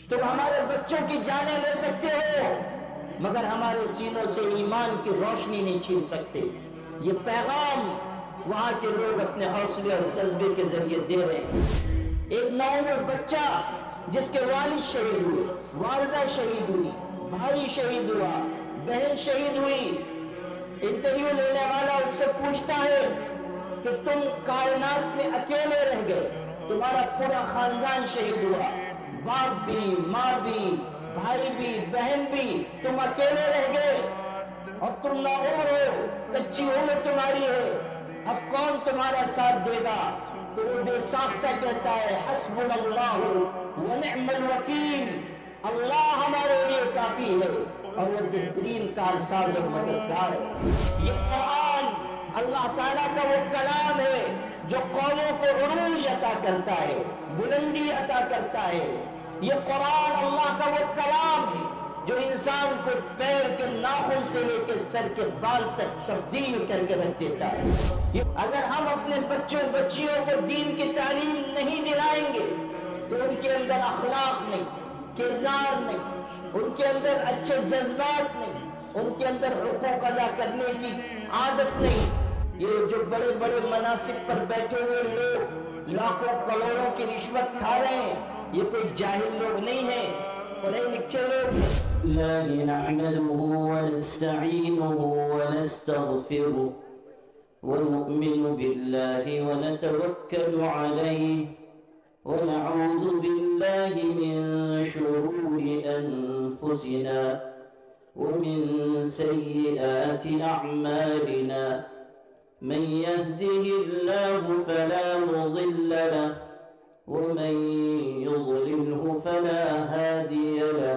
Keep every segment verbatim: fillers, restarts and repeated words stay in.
تم ہمارے بچوں کی جانیں لے سکتے ہو مگر ہمارے سینوں سے ایمان کی روشنی نہیں چھین سکتے۔ یہ پیغام وہاں کے لوگ اپنے حوصلے اور جذبے کے ذریعے دے رہے ہیں۔ ایک نوعمر بچہ جس کے والد شہید ہوئے، والدہ شہید ہوئی، بھائی شہید ہوا، بہن شہید ہوئی، انٹرویو لینے والا اس سے پوچھتا ہے کہ تم کائنات میں اکیلے رہ گئے، تمہارا پورا خاندان شہید ہوا، باپ بھی، ماں بھی، بھائی بھی، بہن بھی، تم اکیلے رہ گئے اور تم نوعمر ہو، کچی عمر تمہاری ہے، اب کون تمہارا ساتھ دے گا؟ تو وہ بے ساختہ کہتا ہے حسبنا اللہ ونعم الوکیل، اللہ ہمارے لیے کافی ہے اور وہ بہترین کارساز اور مددگار ہے۔ یہ قرآن اللہ تعالیٰ کا وہ کلام ہے جو قوموں کو عروج عطا کرتا ہے، بلندی عطا کرتا ہے۔ یہ قرآن اللہ کا وہ کلام ہے جو انسان کو پیر کے ناخن سے لے کے سر کے بال تک تبدیل کر کے رکھ دیتا ہے۔ اگر ہم اپنے بچوں بچیوں کو دین کی تعلیم نہیں دلائیں گے تو ان کے اندر اخلاق نہیں، کردار نہیں، ان کے اندر اچھے جذبات نہیں، ان کے اندر حقوق ادا کرنے کی عادت نہیں۔ یہ جو بڑے بڑے مناصب پر بیٹھے ہوئے لوگ لاکھوں کروڑوں کی رشوت کھا رہے ہیں، یہ کوئی جاہل لوگ نہیں ہیں، پڑھے لکھے لوگ ہیں۔ الله نعمده ونستعينه ونستغفره ونؤمن بالله ونتوكل عليه ونعوذ بالله من شرور أنفسنا ومن سيئات أعمالنا من يهده الله فلا مضل له ومن يضلله فلا هادي له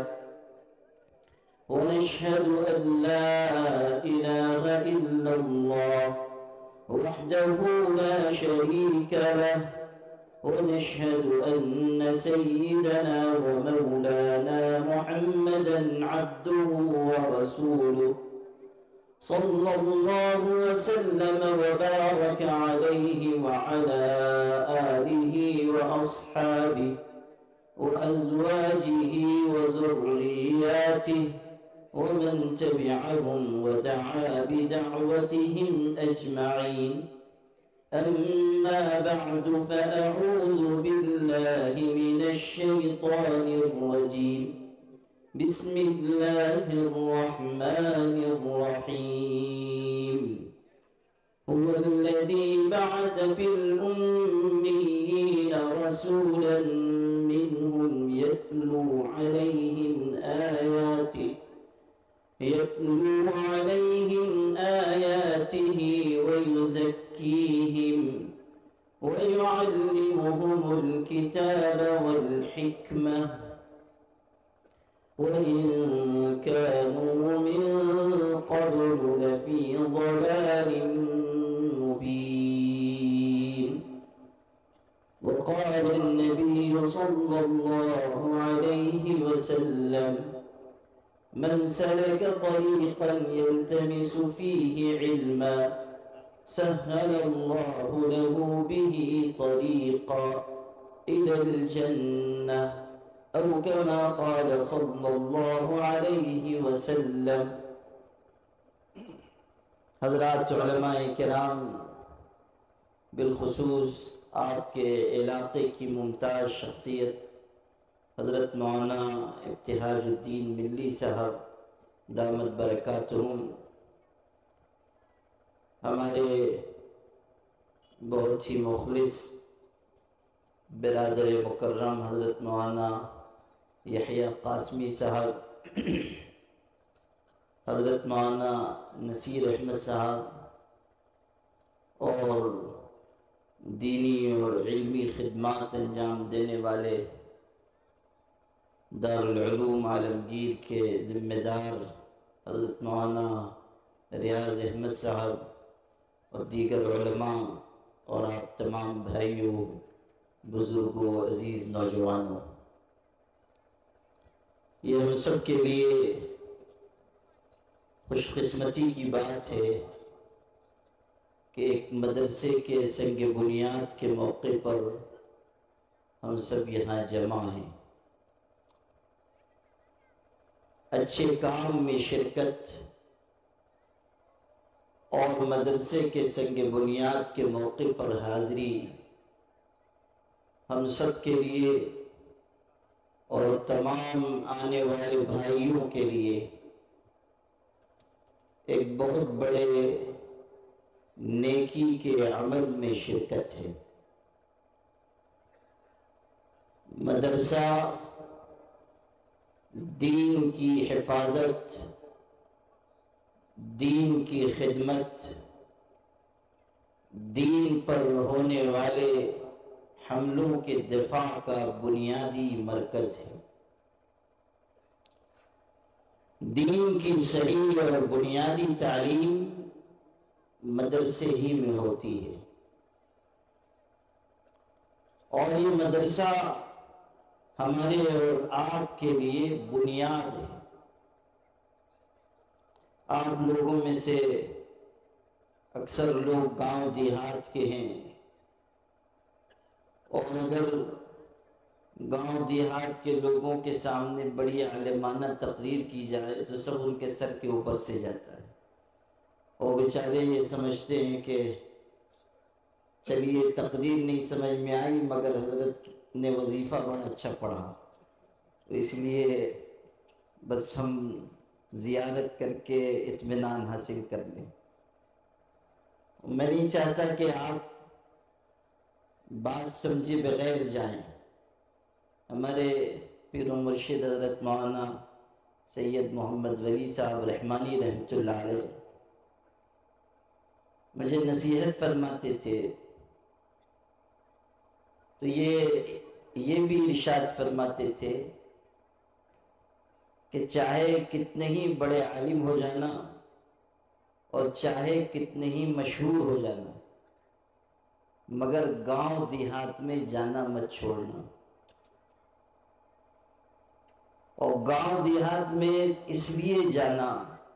ونشهد أن لا إله إلا الله وحده لا شريك له ونشهد أن سيدنا ومولانا محمدا عبده ورسوله صلى الله وسلم وبارك عليه وعلى آله وأصحابه وأزواجه وذرياته ومن تبعهم ودعا بدعوتهم أجمعين. أما بعد فأعوذ بالله من الشيطان الرجيم. بسم الله الرحمن الرحيم. هو الذي بعث في الأميين رسولا منهم يتلو عليهم آياته يتلو عليهم آياته ويزكيهم ويعلمهم الكتاب والحكمة وإن كانوا من قبل لفي ضلال مبين. وقال النبي صلى الله عليه وسلم من سلك طريقا يلتمس فيه علما سهل الله له به طريقا إلى الجنة أو كما قال صلى الله عليه وسلم. حضرات علماء کرام، بالخصوص آپ کے علاقے کی ممتاز شخصیت حضرت مولانا ابتہاج الدین ملی صاحب دامت برکاتہم، ہمارے بہت ہی مخلص برادر مکرم حضرت مولانا یحییٰ قاسمی صاحب، حضرت مولانا نصیر احمد صاحب اور دینی اور علمی خدمات انجام دینے والے دارالعلوم عالمگیر کے ذمہ دار حضرت مولانا ریاض احمد صاحب اور دیگر علماء اور آپ تمام بھائیوں، بزرگوں، عزیز نوجوانوں، یہ ہم سب کے لیے خوش قسمتی کی بات ہے کہ ایک مدرسے کے سنگ بنیاد کے موقع پر ہم سب یہاں جمع ہیں اچھے کام میں شرکت اور مدرسے کے سنگ بنیاد کے موقع پر حاضری ہم سب کے لیے اور تمام آنے والے بھائیوں کے لیے ایک بہت بڑے نیکی کے عمل میں شرکت ہے۔ مدرسہ دین کی حفاظت، دین کی خدمت، دین پر ہونے والے حملوں کے دفاع کا بنیادی مرکز ہے۔ دین کی صحیح اور بنیادی تعلیم مدرسے ہی میں ہوتی ہے، اور یہ مدرسہ ہمارے اور آپ کے لیے بنیاد ہے۔ آپ لوگوں میں سے اکثر لوگ گاؤں دیہات کے ہیں، اور اگر گاؤں دیہات کے لوگوں کے سامنے بڑی عالمانہ تقریر کی جائے تو سب ان کے سر کے اوپر سے جاتا ہے، اور بیچارے یہ سمجھتے ہیں کہ چلیے تقریر نہیں سمجھ میں آئی مگر حضرت نے وظیفہ بڑا اچھا پڑھا، تو اس لیے بس ہم زیارت کر کے اطمینان حاصل کر لیں۔ میں نہیں چاہتا کہ آپ بات سمجھے بغیر جائیں۔ ہمارے پیر و مرشد حضرت مولانا سید محمد ولی صاحب رحمانی رحمۃ اللہ علیہ مجھے نصیحت فرماتے تھے، تو یہ یہ بھی ارشاد فرماتے تھے کہ چاہے کتنے ہی بڑے عالم ہو جانا اور چاہے کتنے ہی مشہور ہو جانا، مگر گاؤں دیہات میں جانا مت چھوڑنا۔ اور گاؤں دیہات میں اس لیے جانا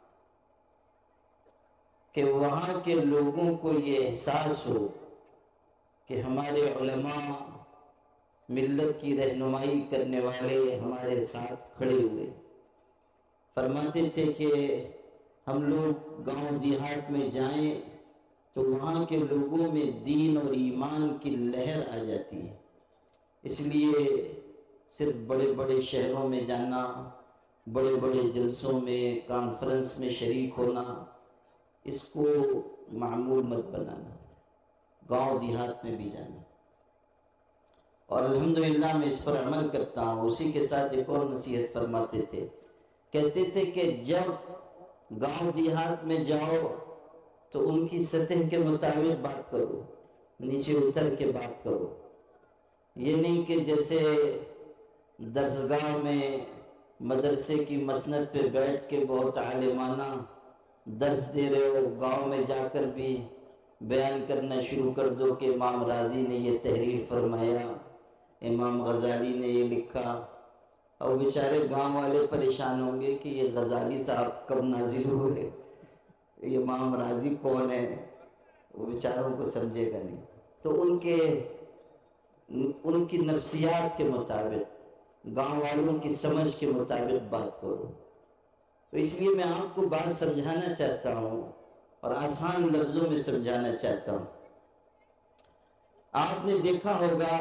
کہ وہاں کے لوگوں کو یہ احساس ہو کہ ہمارے علماء ملت کی رہنمائی کرنے والے ہمارے ساتھ کھڑے ہوئے۔ فرماتے تھے کہ ہم لوگ گاؤں دیہات میں جائیں تو وہاں کے لوگوں میں دین اور ایمان کی لہر آ جاتی ہے، اس لیے صرف بڑے بڑے شہروں میں جانا، بڑے بڑے جلسوں میں کانفرنس میں شریک ہونا، اس کو معمول مت بنانا، گاؤں دیہات میں بھی جانا۔ اور الحمدللہ میں اس پر عمل کرتا ہوں۔ اسی کے ساتھ ایک اور نصیحت فرماتے تھے، کہتے تھے کہ جب گاؤں دیہات میں جاؤ تو ان کی سطح کے مطابق بات کرو، نیچے اتر کے بات کرو۔ یہ نہیں کہ جیسے درسگاہ میں مدرسے کی مسند پہ بیٹھ کے بہت عالمانہ درس دے رہے ہو، گاؤں میں جا کر بھی بیان کرنا شروع کر دو کہ امام راضی نے یہ تحریر فرمایا، امام غزالی نے یہ لکھا، اور بیچارے گاؤں والے پریشان ہوں گے کہ یہ غزالی صاحب کب نازل ہوئے، یہ امام راضی کون ہے، وہ بیچاروں کو سمجھے گا نہیں۔ تو ان کے ان کی نفسیات کے مطابق، گاؤں والوں کی سمجھ کے مطابق بات کرو۔ تو اس لیے میں آپ کو بات سمجھانا چاہتا ہوں اور آسان لفظوں میں سمجھانا چاہتا ہوں۔ آپ نے دیکھا ہوگا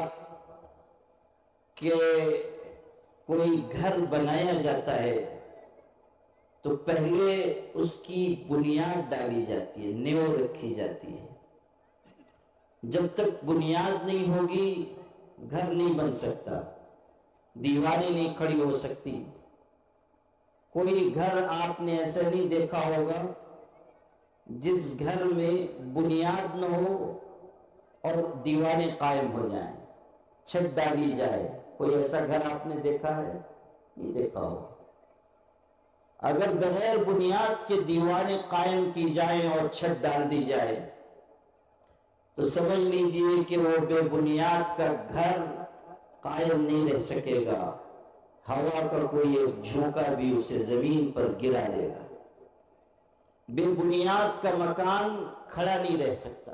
کہ کوئی گھر بنایا جاتا ہے تو پہلے اس کی بنیاد ڈالی جاتی ہے، نیو رکھی جاتی ہے۔ جب تک بنیاد نہیں ہوگی گھر نہیں بن سکتا، دیواریں نہیں کھڑی ہو سکتی۔ کوئی گھر آپ نے ایسا نہیں دیکھا ہوگا جس گھر میں بنیاد نہ ہو اور دیواریں قائم ہو جائیں، چھت ڈالی جائے۔ کوئی ایسا گھر آپ نے دیکھا ہے؟ نہیں دیکھا ہوگا۔ اگر بغیر بنیاد کے دیواریں قائم کی جائیں اور چھت ڈال دی جائے تو سمجھ لیجئے کہ وہ بے بنیاد کا گھر قائم نہیں رہ سکے گا، ہوا کا کوئی ایک جھونکا بھی اسے زمین پر گرا دے گا۔ بے بنیاد کا مکان کھڑا نہیں رہ سکتا۔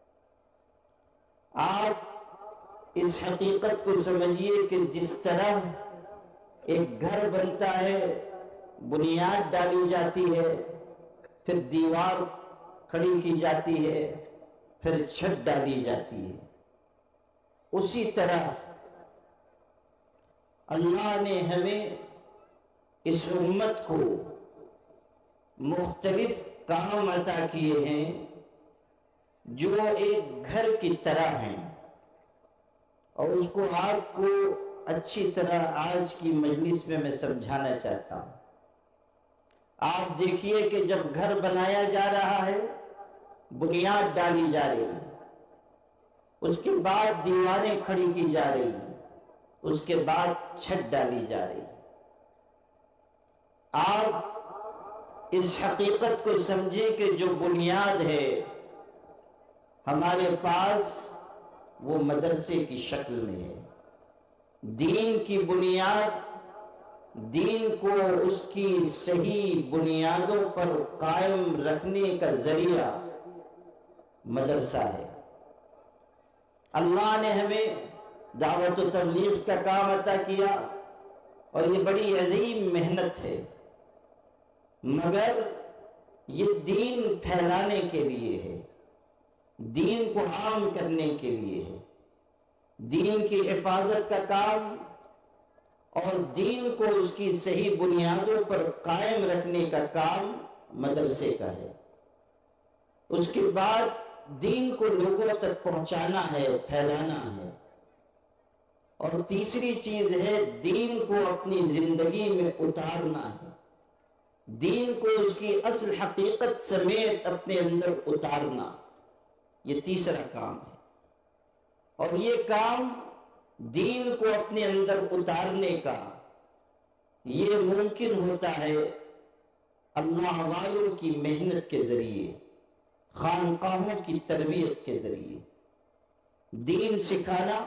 آپ اس حقیقت کو سمجھیے کہ جس طرح ایک گھر بنتا ہے بنیاد ڈالی جاتی ہے، پھر دیوار کھڑی کی جاتی ہے، پھر چھت ڈالی جاتی ہے، اسی طرح اللہ نے ہمیں اس امت کو مختلف کام عطا کیے ہیں جو ایک گھر کی طرح ہیں، اور اس کو آپ کو اچھی طرح آج کی مجلس میں میں سمجھانا چاہتا ہوں۔ آپ دیکھیے کہ جب گھر بنایا جا رہا ہے، بنیاد ڈالی جا رہی ہے، اس کے بعد دیواریں کھڑی کی جا رہی ہیں، اس کے بعد چھت ڈالی جا رہی ہے۔ آپ اس حقیقت کو سمجھیں کہ جو بنیاد ہے ہمارے پاس وہ مدرسے کی شکل میں ہے۔ دین کی بنیاد، دین کو اس کی صحیح بنیادوں پر قائم رکھنے کا ذریعہ مدرسہ ہے۔ اللہ نے ہمیں دعوت و تبلیغ کا کام عطا کیا، اور یہ بڑی عظیم محنت ہے، مگر یہ دین پھیلانے کے لیے ہے، دین کو عام کرنے کے لیے ہے۔ دین کی حفاظت کا کام اور دین کو اس کی صحیح بنیادوں پر قائم رکھنے کا کام مدرسے کا ہے۔ اس کے بعد دین کو لوگوں تک پہنچانا ہے، پھیلانا ہے، اور تیسری چیز ہے دین کو اپنی زندگی میں اتارنا ہے، دین کو اس کی اصل حقیقت سمیت اپنے اندر اتارنا، یہ تیسرا کام ہے۔ اور یہ کام دین کو اپنے اندر اتارنے کا یہ ممکن ہوتا ہے اللہ والوں کی محنت کے ذریعے، خانقاہوں کی تربیت کے ذریعے۔ دین سکھانا،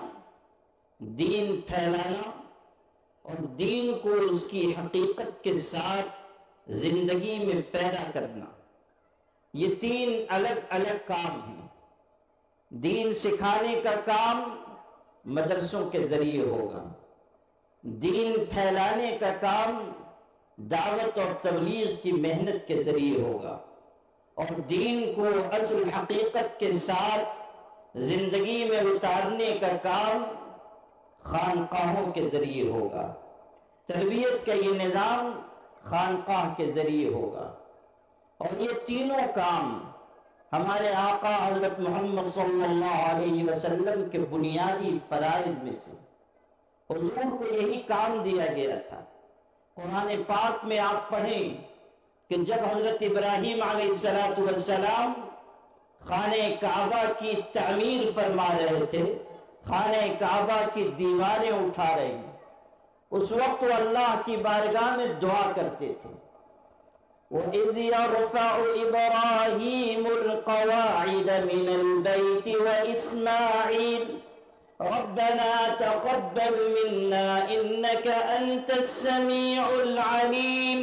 دین پھیلانا اور دین کو اس کی حقیقت کے ساتھ زندگی میں پیدا کرنا، یہ تین الگ الگ کام ہیں۔ دین سکھانے کا کام مدرسوں کے ذریعے ہوگا، دین پھیلانے کا کام دعوت اور تبلیغ کی محنت کے ذریعے ہوگا، اور دین کو اصل حقیقت کے ساتھ زندگی میں اتارنے کا کام خانقاہوں کے ذریعے ہوگا۔ تربیت کا یہ نظام خانقاہ کے ذریعے ہوگا، اور یہ تینوں کام ہمارے آقا حضرت محمد صلی اللہ علیہ وسلم کے بنیادی فرائض میں سے، حضور کو یہی کام دیا گیا تھا۔ قرآن پاک میں آپ پڑھیں کہ جب حضرت ابراہیم علیہ السلام خانہ کعبہ کی تعمیر فرما رہے تھے، خانہ کعبہ کی دیواریں اٹھا رہے ہیں، اس وقت وہ اللہ کی بارگاہ میں دعا کرتے تھے، وَإِذْ يَرْفَعُ إِبْرَاهِيمُ الْقَوَاعِدَ مِنَ الْبَيْتِ وَإِسْمَاعِيلُ رَبَّنَا تَقَبَّلْ مِنَّا إِنَّكَ أَنْتَ السَّمِيعُ الْعَلِيمُ۔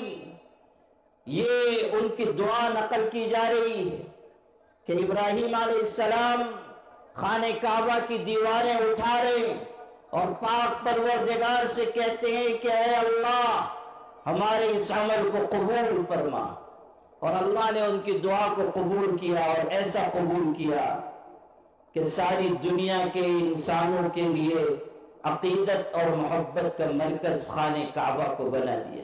یہ ان کی دعا نقل کی جا رہی ہے کہ ابراہیم علیہ السلام خانہ کعبہ کی دیواریں اٹھا رہے ہیں اور پاک پروردگار سے کہتے ہیں کہ اے اللہ ہمارے اس عمل کو قبول فرما، اور اللہ نے ان کی دعا کو قبول کیا، اور ایسا قبول کیا کہ ساری دنیا کے انسانوں کے لیے عقیدت اور محبت کا مرکز خانہ کعبہ کو بنا دیا۔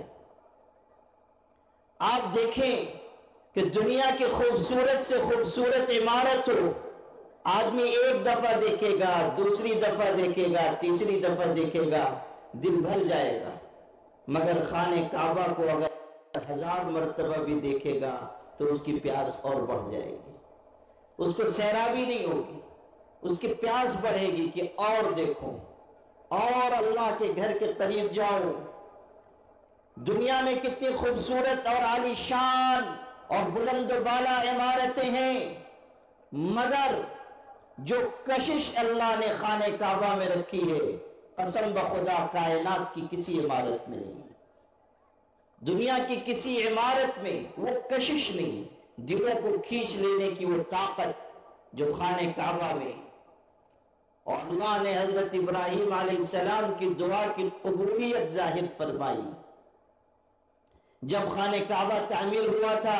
آپ دیکھیں کہ دنیا کی خوبصورت سے خوبصورت عمارت ہو، آدمی ایک دفعہ دیکھے گا، دوسری دفعہ دیکھے گا، تیسری دفعہ دیکھے گا، دل بھر جائے گا، مگر خانہ کعبہ کو اگر ہزار مرتبہ بھی دیکھے گا تو اس کی پیاس اور بڑھ جائے گی، اس کو سیرابی نہیں ہوگی، اس کی پیاس بڑھے گی کہ اور دیکھو، اور اللہ کے گھر کے قریب جاؤ۔ دنیا میں کتنی خوبصورت اور عالی شان اور بلند و بالا عمارتیں ہیں، مگر جو کشش اللہ نے خانہ کعبہ میں رکھی ہے، قسم بخدا کائنات کی کسی عمارت میں نہیں، دنیا کی کسی عمارت میں وہ کشش نہیں، دلوں کو کھینچ لینے کی وہ طاقت جو خانہ کعبہ میں۔ اور اللہ نے حضرت ابراہیم علیہ السلام کی دعا کی قبولیت ظاہر فرمائی، جب خانہ کعبہ تعمیر ہوا تھا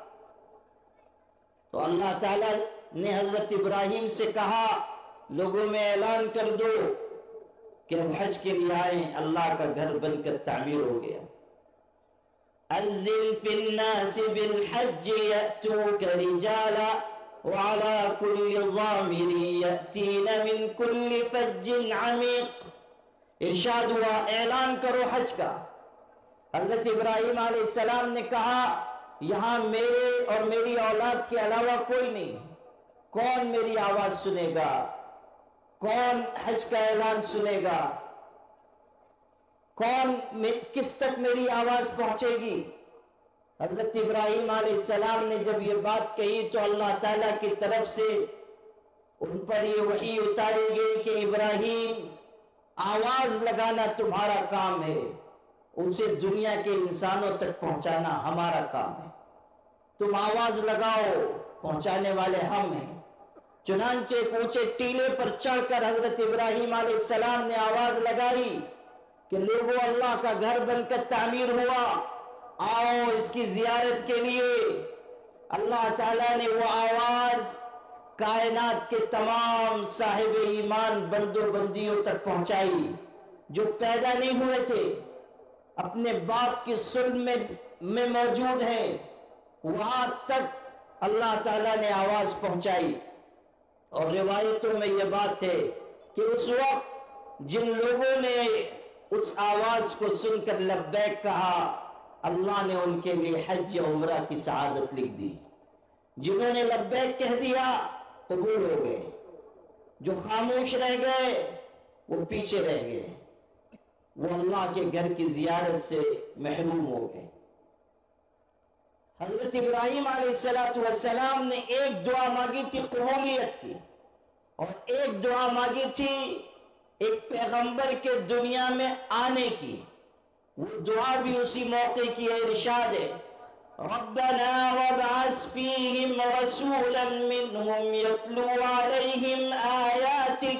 تو اللہ تعالیٰ نے حضرت ابراہیم سے کہا لوگوں میں اعلان کر دو کہ اب حج کے لیے آئیں، اللہ کا گھر بن کر تعمیر ہو گیا۔ اذن فی الناس بالحج یأتوک رجالا وعلى كل ضامر يأتين من كل فج عميق۔ ارشاد ہوا اعلان کرو حج کا۔ حضرت ابراہیم علیہ السلام نے کہا یہاں میرے اور میری اولاد کے علاوہ کوئی نہیں، کون میری آواز سنے گا، کون حج کا اعلان سنے گا، کون کس تک میری آواز پہنچے گی؟ حضرت ابراہیم علیہ السلام نے جب یہ بات کہی تو اللہ تعالیٰ کی طرف سے ان پر یہ وحی اتاری گئی کہ ابراہیم آواز لگانا تمہارا کام ہے، اسے دنیا کے انسانوں تک پہنچانا ہمارا کام ہے، تم آواز لگاؤ، پہنچانے والے ہم ہیں۔ چنانچہ ایک اونچے ٹیلے پر چڑھ کر حضرت ابراہیم علیہ السلام نے آواز لگائی کہ لوگوں اللہ کا گھر بن کر تعمیر ہوا، آؤ اس کی زیارت کے لیے۔ اللہ تعالیٰ نے وہ آواز کائنات کے تمام صاحب ایمان بندوں بندیوں تک پہنچائی جو پیدا نہیں ہوئے تھے، اپنے باپ کی صلب میں میں موجود ہیں، وہاں تک اللہ تعالیٰ نے آواز پہنچائی۔ اور روایتوں میں یہ بات ہے کہ اس وقت جن لوگوں نے اس آواز کو سن کر لبیک کہا، اللہ نے ان کے لیے حج عمرہ کی سعادت لکھ دی۔ جنہوں نے لبیک کہہ دیا قبول ہو گئے، جو خاموش رہ گئے وہ پیچھے رہ گئے، وہ اللہ کے گھر کی زیارت سے محروم ہو گئے۔ حضرت ابراہیم علیہ السلام نے ایک دعا مانگی تھی قبولیت کی، اور ایک دعا مانگی تھی ایک پیغمبر کے دنیا میں آنے کی، وہ دعا بھی اسی موقع کی ہے۔ ارشاد ہے ربنا وابعث فیہم رسولا منہم یتلو علیہم آیاتک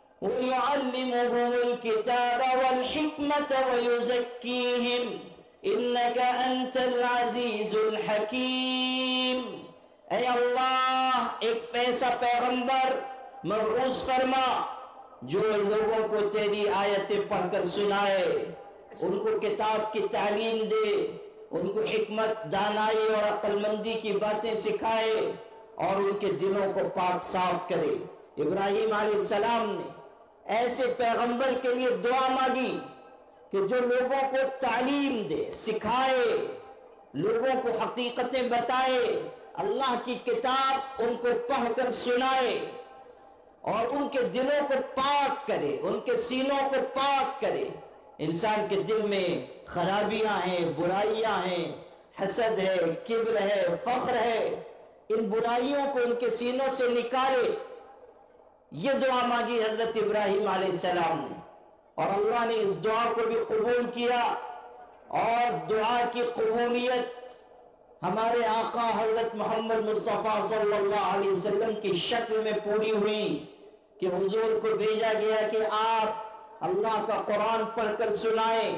ویعلمہم الکتاب والحکمت ویزکیہم انک انت العزیز الحکیم۔ اے اللہ ایک ایسا پیغمبر مبعوث فرما جو لوگوں کو تیری آیتیں پڑھ کر سنائے، ان کو کتاب کی تعلیم دے، ان کو حکمت، دانائی اور عقل مندی کی باتیں سکھائے، اور ان کے دلوں کو پاک صاف کرے۔ ابراہیم علیہ السلام نے ایسے پیغمبر کے لیے دعا مانگی کہ جو لوگوں کو تعلیم دے، سکھائے، لوگوں کو حقیقتیں بتائے، اللہ کی کتاب ان کو پڑھ کر سنائے، اور ان کے دلوں کو پاک کرے، ان کے سینوں کو پاک کرے۔ انسان کے دل میں خرابیاں ہیں، برائیاں ہیں، حسد ہے، کبر ہے، فخر ہے، ان برائیوں کو ان کے سینوں سے نکالے۔ یہ دعا مانگی حضرت ابراہیم علیہ السلام نے، اور اللہ نے اس دعا کو بھی قبول کیا، اور دعا کی قبولیت ہمارے آقا حضرت محمد مصطفیٰ صلی اللہ علیہ وسلم کی شکل میں پوری ہوئی کہ حضور کو بھیجا گیا کہ آپ اللہ کا قرآن پڑھ کر سنائیں،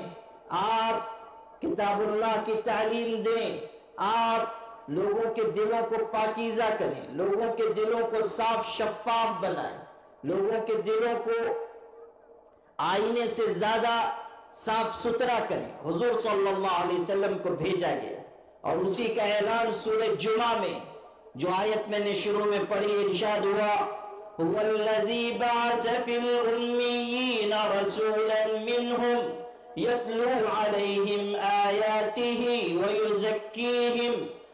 آپ کتاب اللہ کی تعلیم دیں، آپ لوگوں کے دلوں کو پاکیزہ کریں، لوگوں کے دلوں کو صاف شفاف بنائیں، لوگوں کے دلوں کو آئینے سے زیادہ صاف ستھرا کریں۔ حضور صلی اللہ علیہ وسلم کو بھیجا گیا، اور اسی کا اعلان سورہ جمعہ میں جو آیت میں نے شروع میں پڑھی، ارشاد ہوا هو الذي بعث في الأميين رسولا منهم يتلو عليهم آياته ويزكيهم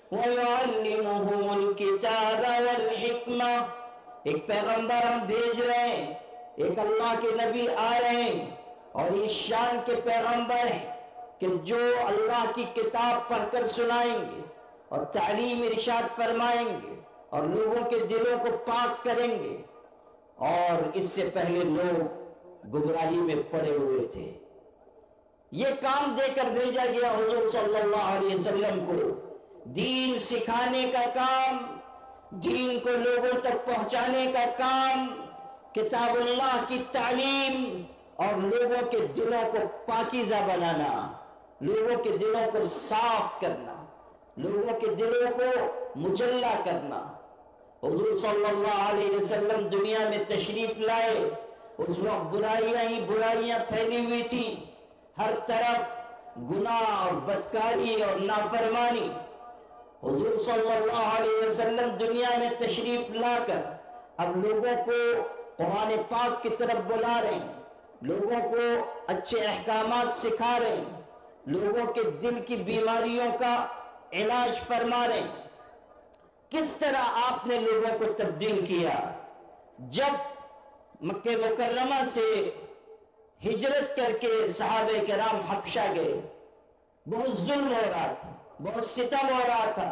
ويعلمهم الكتاب والحكمة۔ ایک پیغمبر ہم بھیج رہے ہیں، ایک اللہ کے نبی آ رہے ہیں، اور اس شان کے پیغمبر ہیں کہ جو اللہ کی کتاب پڑھ کر سنائیں گے اور تعلیم ارشاد فرمائیں گے، اور لوگوں کے دلوں کو پاک کریں گے، اور اس سے پہلے لوگ گمراہی میں پڑے ہوئے تھے۔ یہ کام دے کر بھیجا گیا حضور صلی اللہ علیہ وسلم کو، دین سکھانے کا کام، دین کو لوگوں تک پہنچانے کا کام، کتاب اللہ کی تعلیم، اور لوگوں کے دلوں کو پاکیزہ بنانا۔ لوگوں کے دلوں کو صاف کرنا، لوگوں کے دلوں کو مجلہ کرنا۔ حضور صلی اللہ علیہ وسلم دنیا میں تشریف لائے، اس وقت برائیاں ہی برائیاں پھیلی ہوئی تھی، ہر طرف گناہ اور بدکاری اور نافرمانی۔ حضور صلی اللہ علیہ وسلم دنیا میں تشریف لا کر اب لوگوں کو قرآن پاک کی طرف بلا رہے ہیں، لوگوں کو اچھے احکامات سکھا رہے ہیں، لوگوں کے دل کی بیماریوں کا علاج فرما رہے ہیں۔ کس طرح آپ نے لوگوں کو تبدیل کیا؟ جب مکہ مکرمہ سے ہجرت کر کے صحابہ کرام حبشہ گئے، بہت ظلم ہو رہا تھا، بہت ستم ہو رہا تھا۔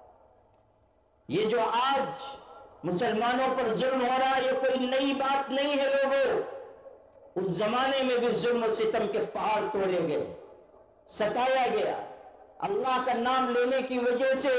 یہ جو آج مسلمانوں پر ظلم ہو رہا ہے یہ کوئی نئی بات نہیں ہے لوگوں، اس زمانے میں بھی ظلم و ستم کے پہاڑ توڑے گئے، ستایا گیا، اللہ کا نام لینے کی وجہ سے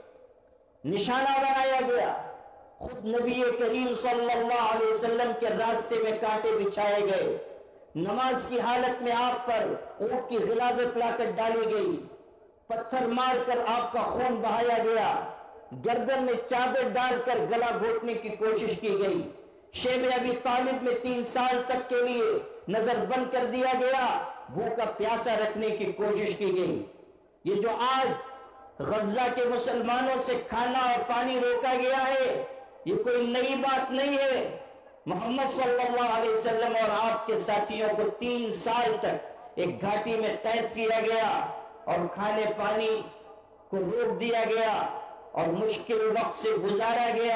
نشانہ بنایا گیا، خود نبی کریم صلی اللہ علیہ وسلم کے راستے میں کانٹے بچھائے گئے، نماز کی حالت میں آپ پر اونٹ کی غلاظت لا کر ڈالی گئی، پتھر مار کر آپ کا خون بہایا گیا، گردن میں چادر ڈال کر گلا گھونٹنے کی کوشش کی گئی، شیب ابی طالب میں تین سال تک کے لیے نظر بند کر دیا گیا، بھوکا پیاسا رکھنے کی کوشش کی گئی۔ یہ جو آج غزہ کے مسلمانوں سے کھانا اور پانی روکا گیا ہے یہ کوئی نئی بات نہیں ہے۔ محمد صلی اللہ علیہ وسلم اور آپ کے ساتھیوں کو تین سال تک ایک گھاٹی میں قید کیا گیا اور کھانے پانی کو روک دیا گیا اور مشکل وقت سے گزارا گیا۔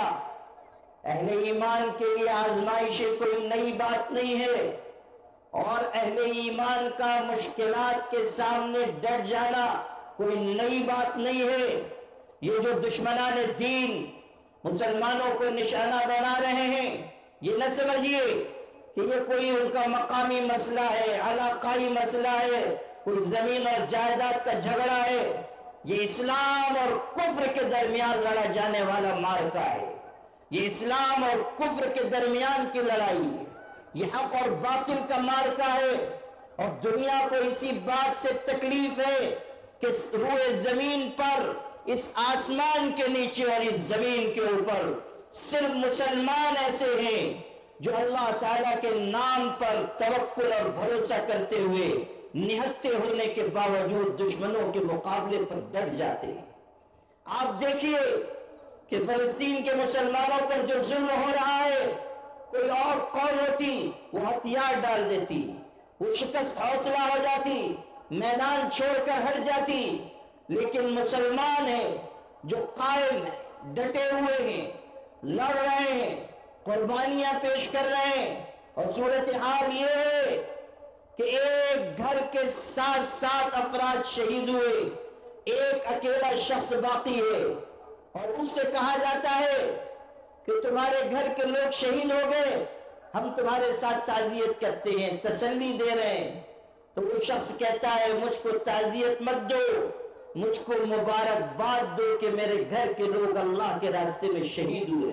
اہل ایمان کے لیے آزمائشیں کوئی نئی بات نہیں ہے، اور اہل ایمان کا مشکلات کے سامنے ڈٹ جانا کوئی نئی بات نہیں ہے۔ یہ جو دشمنان دین مسلمانوں کو نشانہ بنا رہے ہیں یہ نہ سمجھیے کہ یہ کوئی ان کا مقامی مسئلہ ہے، علاقائی مسئلہ ہے، کوئی زمین اور جائیداد کا جھگڑا ہے۔ یہ اسلام اور کفر کے درمیان لڑا جانے والا معرکہ ہے، یہ اسلام اور کفر کے درمیان کی لڑائی ہے، یہ حق اور باطل کا معرکہ ہے۔ اور دنیا کو اسی بات سے تکلیف ہے کہ روئے زمین پر، اس آسمان کے نیچے اور اس زمین کے اوپر صرف مسلمان ایسے ہیں جو اللہ تعالیٰ کے نام پر توکل اور بھروسہ کرتے ہوئے نہتے ہونے کے باوجود دشمنوں کے مقابلے پر ڈٹ جاتے ہیں۔ آپ دیکھیے کہ فلسطین کے مسلمانوں پر جو ظلم ہو رہا ہے، کوئی اور قوم ہوتی وہ ہتھیار ڈال دیتی، وہ شکست حوصلہ ہو جاتی، میدان چھوڑ کر ہٹ جاتی، لیکن مسلمان ہیں جو قائم ہیں، ڈٹے ہوئے ہیں، لڑ رہے ہیں، قربانیاں پیش کر رہے ہیں۔ اور صورتحال یہ ہے کہ ایک گھر کے سات سات افراد شہید ہوئے، ایک اکیلا شخص باقی ہے، اور اس سے کہا جاتا ہے کہ تمہارے گھر کے لوگ شہید ہو گئے، ہم تمہارے ساتھ تعزیت کرتے ہیں، تسلی دے رہے ہیں۔ تو وہ شخص کہتا ہے مجھ کو تعزیت مت دو، مجھ کو مبارکباد دو کہ میرے گھر کے لوگ اللہ کے راستے میں شہید ہوئے۔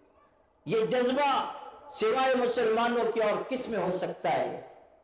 یہ جذبہ سوائے مسلمانوں کے اور کس میں ہو سکتا ہے؟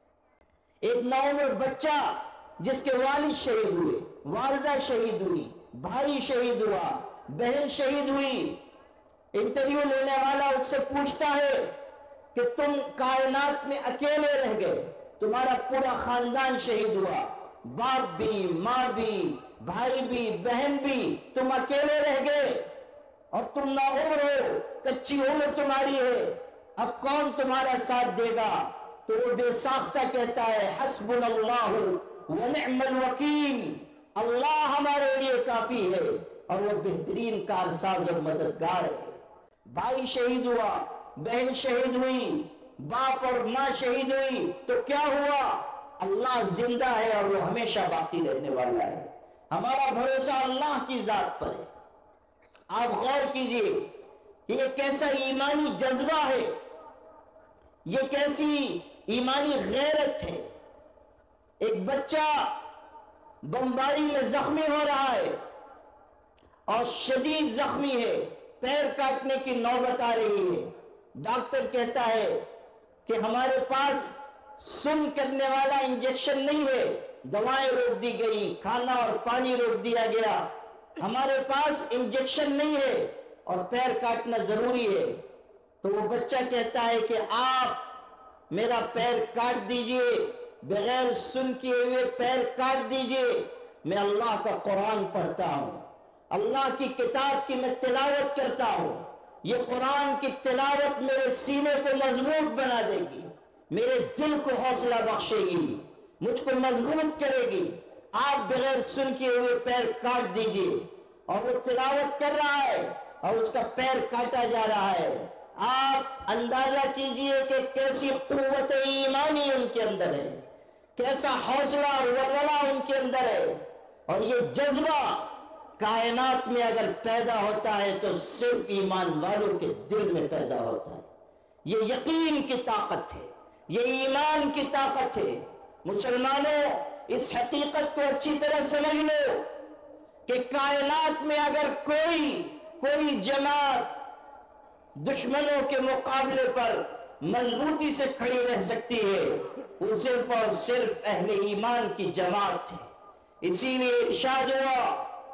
ایک نوعمر بچہ جس کے والد شہید ہوئے، والدہ شہید ہوئی، بھائی شہید ہوا، بہن شہید ہوئی، انٹرویو لینے والا اس سے پوچھتا ہے کہ تم کائنات میں اکیلے رہ گئے، تمہارا پورا خاندان شہید ہوا، باپ بھی، ماں بھی، بھائی بھی، بہن بھی، تم اکیلے رہ گئے اور تم ناعمر ہو، کچی عمر تمہاری ہے، اب کون تمہارا ساتھ دے گا؟ تو وہ بے ساختہ کہتا ہے حسبنا اللہ ونعم الوکیل، اللہ ہمارے لیے کافی ہے اور وہ بہترین کارساز اور مددگار ہے۔ بھائی شہید ہوا، بہن شہید ہوئی، باپ اور ماں شہید ہوئی، تو کیا ہوا؟ اللہ زندہ ہے اور وہ ہمیشہ باقی رہنے والا ہے۔ ہمارا بھروسہ اللہ کی ذات پر ہے۔ آپ غور کیجئے کہ یہ کیسا ایمانی جذبہ ہے، یہ کیسی ایمانی غیرت ہے۔ ایک بچہ بمباری میں زخمی ہو رہا ہے اور شدید زخمی ہے، پیر کاٹنے کی نوبت آ رہی ہے، ڈاکٹر کہتا ہے کہ ہمارے پاس سن کرنے والا انجیکشن نہیں ہے، دوائیں روک دی گئی، کھانا اور پانی روک دیا گیا، ہمارے پاس انجیکشن نہیں ہے اور پیر کاٹنا ضروری ہے، تو وہ بچہ کہتا ہے کہ آپ میرا پیر کاٹ دیجئے، بغیر سن کیے ہوئے پیر کاٹ دیجئے، میں اللہ کا قرآن پڑھتا ہوں، اللہ کی کتاب کی میں تلاوت کرتا ہوں، یہ قرآن کی تلاوت میرے سینے کو مضبوط بنا دے گی، میرے دل کو حوصلہ بخشے گی، مجھ کو مضبوط کرے گی، آپ بغیر سن کیے ہوئے پیر کاٹ دیجئے۔ اور وہ تلاوت کر رہا ہے اور اس کا پیر کاٹا جا رہا ہے۔ آپ اندازہ کیجئے کہ کیسی قوت ایمانی ان کے اندر ہے، کیسا حوصلہ اور ولولہ ان کے اندر ہے، اور یہ جذبہ کائنات میں اگر پیدا ہوتا ہے تو صرف ایمان والوں کے دل میں پیدا ہوتا ہے۔ یہ یقین کی طاقت ہے، یہ ایمان کی طاقت ہے۔ مسلمانوں، اس حقیقت کو اچھی طرح سمجھ لو کہ کائنات میں اگر کوئی کوئی جماعت دشمنوں کے مقابلے پر مضبوطی سے کھڑی رہ سکتی ہے، وہ صرف اور صرف اہل ایمان کی جماعت ہے۔ اسی لیے ارشاد ہوا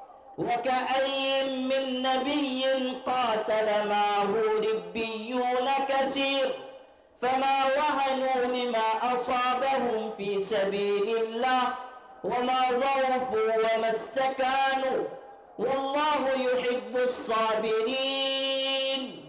وَكَأَيٍّ مِّن نَّبِيٍّ قَاتَلَ مَعَهُ رِبِّيُّونَ كَثِيرٌ فَمَا وَهَنُوا لِمَا أَصَابَهُمْ فِي سَبِيلِ اللَّهِ وَمَا ضَعُفُوا وَمَا اسْتَكَانُوا وَاللَّهُ يُحِبُّ الصَّابِرِينَ،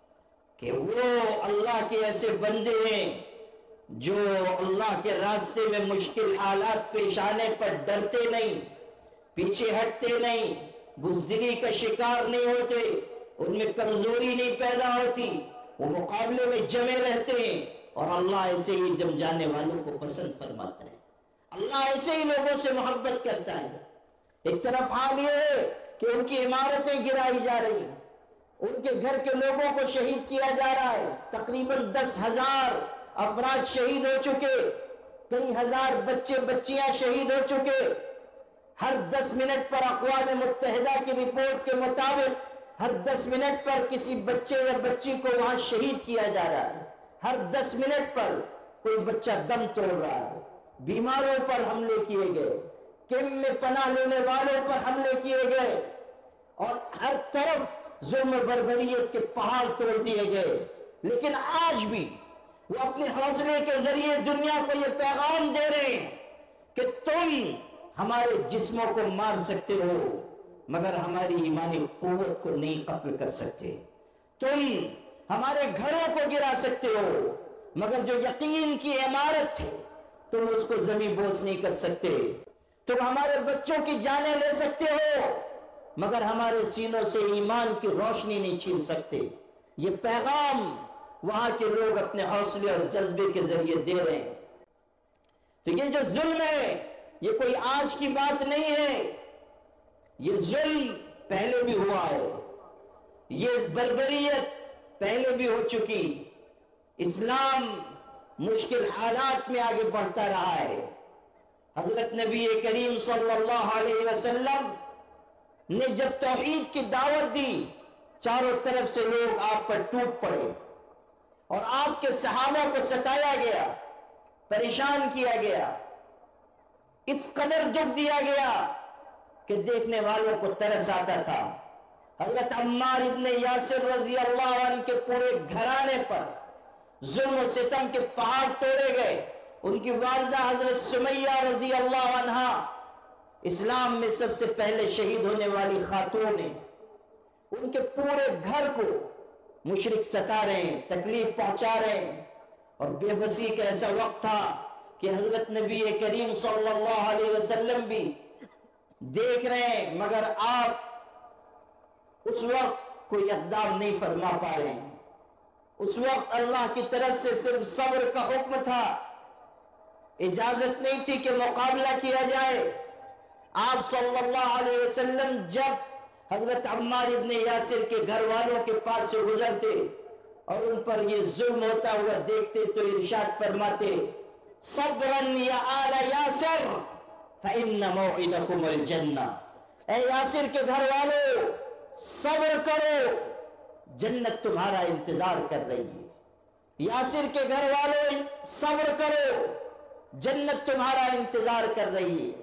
کہ وہ اللہ کے ایسے بندے ہیں جو اللہ کے راستے میں مشکل حالات پیش آنے پر ڈرتے نہیں، پیچھے ہٹتے نہیں، بزدلی کا شکار نہیں ہوتے، ان میں کمزوری نہیں پیدا ہوتی، وہ مقابلے میں جمے رہتے ہیں، اور اللہ ایسے ہی جم جانے والوں کو پسند فرماتا ہے، اللہ ایسے ہی لوگوں سے محبت کرتا ہے۔ ایک طرف حال یہ ہے کہ ان کی عمارتیں گرائی جا رہی ہیں، ان کے گھر کے لوگوں کو شہید کیا جا رہا ہے، تقریباً دس ہزار افراد شہید ہو چکے، کئی ہزار بچے بچیاں شہید ہو چکے، ہر دس منٹ پر اقوام متحدہ کی رپورٹ کے مطابق ہر دس منٹ پر کسی بچے یا بچی کو وہاں شہید کیا جا رہا ہے، ہر دس منٹ پر کوئی بچہ دم توڑ رہا ہے، بیماروں پر حملے کیے گئے، کیمپ میں پناہ لینے والوں پر حملے کیے گئے، اور ہر طرف ظلم و بربریت کے پہاڑ توڑ دیے گئے، لیکن آج بھی وہ اپنے حوصلے کے ذریعے دنیا کو یہ پیغام دے رہے ہیں کہ تم ہمارے جسموں کو مار سکتے ہو مگر ہماری ایمانی قوت کو نہیں قتل کر سکتے، تم ہمارے گھروں کو گرا سکتے ہو مگر جو یقین کی عمارت ہے تم اس کو زمین بوس نہیں کر سکتے، تم ہمارے بچوں کی جانیں لے سکتے ہو مگر ہمارے سینوں سے ایمان کی روشنی نہیں چھین سکتے۔ یہ پیغام وہاں کے لوگ اپنے حوصلے اور جذبے کے ذریعے دے رہے ہیں۔ تو یہ جو ظلم ہے یہ کوئی آج کی بات نہیں ہے، یہ ظلم پہلے بھی ہوا ہے، یہ بربریت پہلے بھی ہو چکی، اسلام مشکل حالات میں آگے بڑھتا رہا ہے۔ حضرت نبی کریم صلی اللہ علیہ وسلم نے جب توحید کی دعوت دی چاروں طرف سے لوگ آپ پر ٹوٹ پڑے اور آپ کے صحابہ کو ستایا گیا، پریشان کیا گیا، اس قدر دکھ دیا گیا کہ دیکھنے والوں کو ترس آتا تھا۔ حضرت عمار ابن یاسر رضی اللہ عنہ کے پورے گھرانے پر ظلم و ستم کے پہاڑ توڑے گئے، ان کی والدہ حضرت سمیہ رضی اللہ عنہ اسلام میں سب سے پہلے شہید ہونے والی خاتون ہیں، ان کے پورے گھر کو مشرک ستا رہے ہیں، تکلیف پہنچا رہے ہیں، اور بے بسی کا ایسا وقت تھا کہ حضرت نبی کریم صلی اللہ علیہ وسلم بھی دیکھ رہے ہیں مگر آپ اس وقت کوئی اقدام نہیں فرما پا رہے ہیں۔ اس وقت اللہ کی طرف سے صرف صبر کا حکم تھا، اجازت نہیں تھی کہ مقابلہ کیا جائے۔ آپ صلی اللہ علیہ وسلم جب حضرت عمار ابن یاسر کے گھر والوں کے پاس سے گزرتے اور ان پر یہ ظلم ہوتا ہوا دیکھتے تو ارشاد فرماتے صبراً یا آل یاسر فإن موعدکم الجنہ، اے یاسر کے گھر والوں صبر کرو، جنت تمہارا انتظار کر رہی ہے۔ یاسر کے گھر والوں صبر کرو، جنت تمہارا انتظار کر رہی ہے۔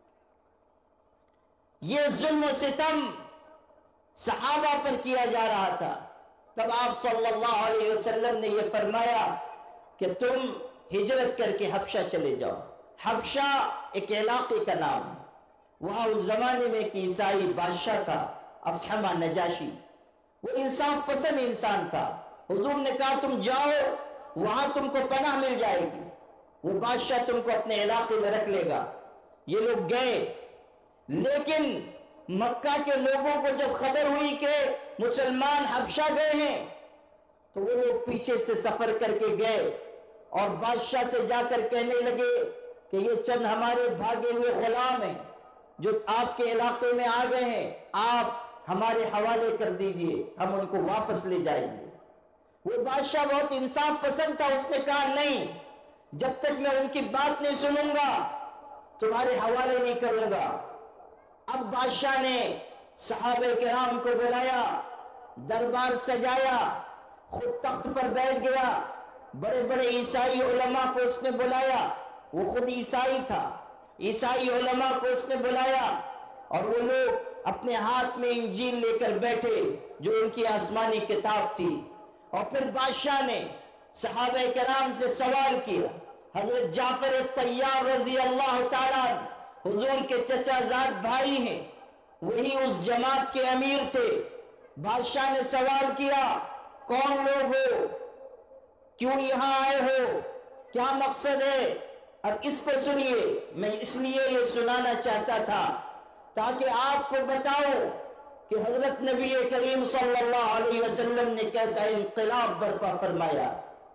یہ ظلم و ستم صحابہ پر کیا جا رہا تھا، تب آپ صلی اللہ علیہ وسلم نے یہ فرمایا کہ تم ہجرت کر کے حبشہ چلے جاؤ۔ حبشہ ایک علاقے کا نام ہے، وہاں اس زمانے میں ایک عیسائی بادشاہ تھا، اصحمہ نجاشی۔ وہ انصاف پسند انسان تھا۔ حضور نے کہا تم جاؤ، وہاں تم کو پناہ مل جائے گی، وہ بادشاہ تم کو اپنے علاقے میں رکھ لے گا۔ یہ لوگ گئے، لیکن مکہ کے لوگوں کو جب خبر ہوئی کہ مسلمان حبشہ گئے ہیں تو وہ لوگ پیچھے سے سفر کر کے گئے اور بادشاہ سے جا کر کہنے لگے کہ یہ چند ہمارے بھاگے ہوئے غلام ہیں جو آپ کے علاقے میں آ گئے ہیں، آپ ہمارے حوالے کر دیجئے، ہم ان کو واپس لے جائیں گے۔ وہ بادشاہ بہت انصاف پسند تھا، اس نے کہا نہیں، جب تک میں ان کی بات نہیں سنوں گا تمہارے حوالے نہیں کروں گا۔ اب بادشاہ نے صحابہ کرام کو بلایا، دربار سجایا، خود تخت پر بیٹھ گیا، بڑے بڑے عیسائی علماء کو اس نے بلایا، وہ خود عیسائی تھا، عیسائی علماء کو اس نے بلایا، اور وہ لوگ اپنے ہاتھ میں انجیل لے کر بیٹھے جو ان کی آسمانی کتاب تھی۔ اور پھر بادشاہ نے صحابہ کرام سے سوال کیا۔ حضرت جعفر طیار رضی اللہ تعالیٰ حضور کے چچا زاد بھائی ہیں، وہی اس جماعت کے امیر تھے۔ بادشاہ نے سوال کیا کون لوگ ہو، کیوں یہاں آئے ہو، کیا مقصد ہے؟ اب اس کو سنیے، میں اس لیے یہ سنانا چاہتا تھا تاکہ آپ کو بتاؤ کہ حضرت نبی کریم صلی اللہ علیہ وسلم نے کیسا انقلاب برپا فرمایا،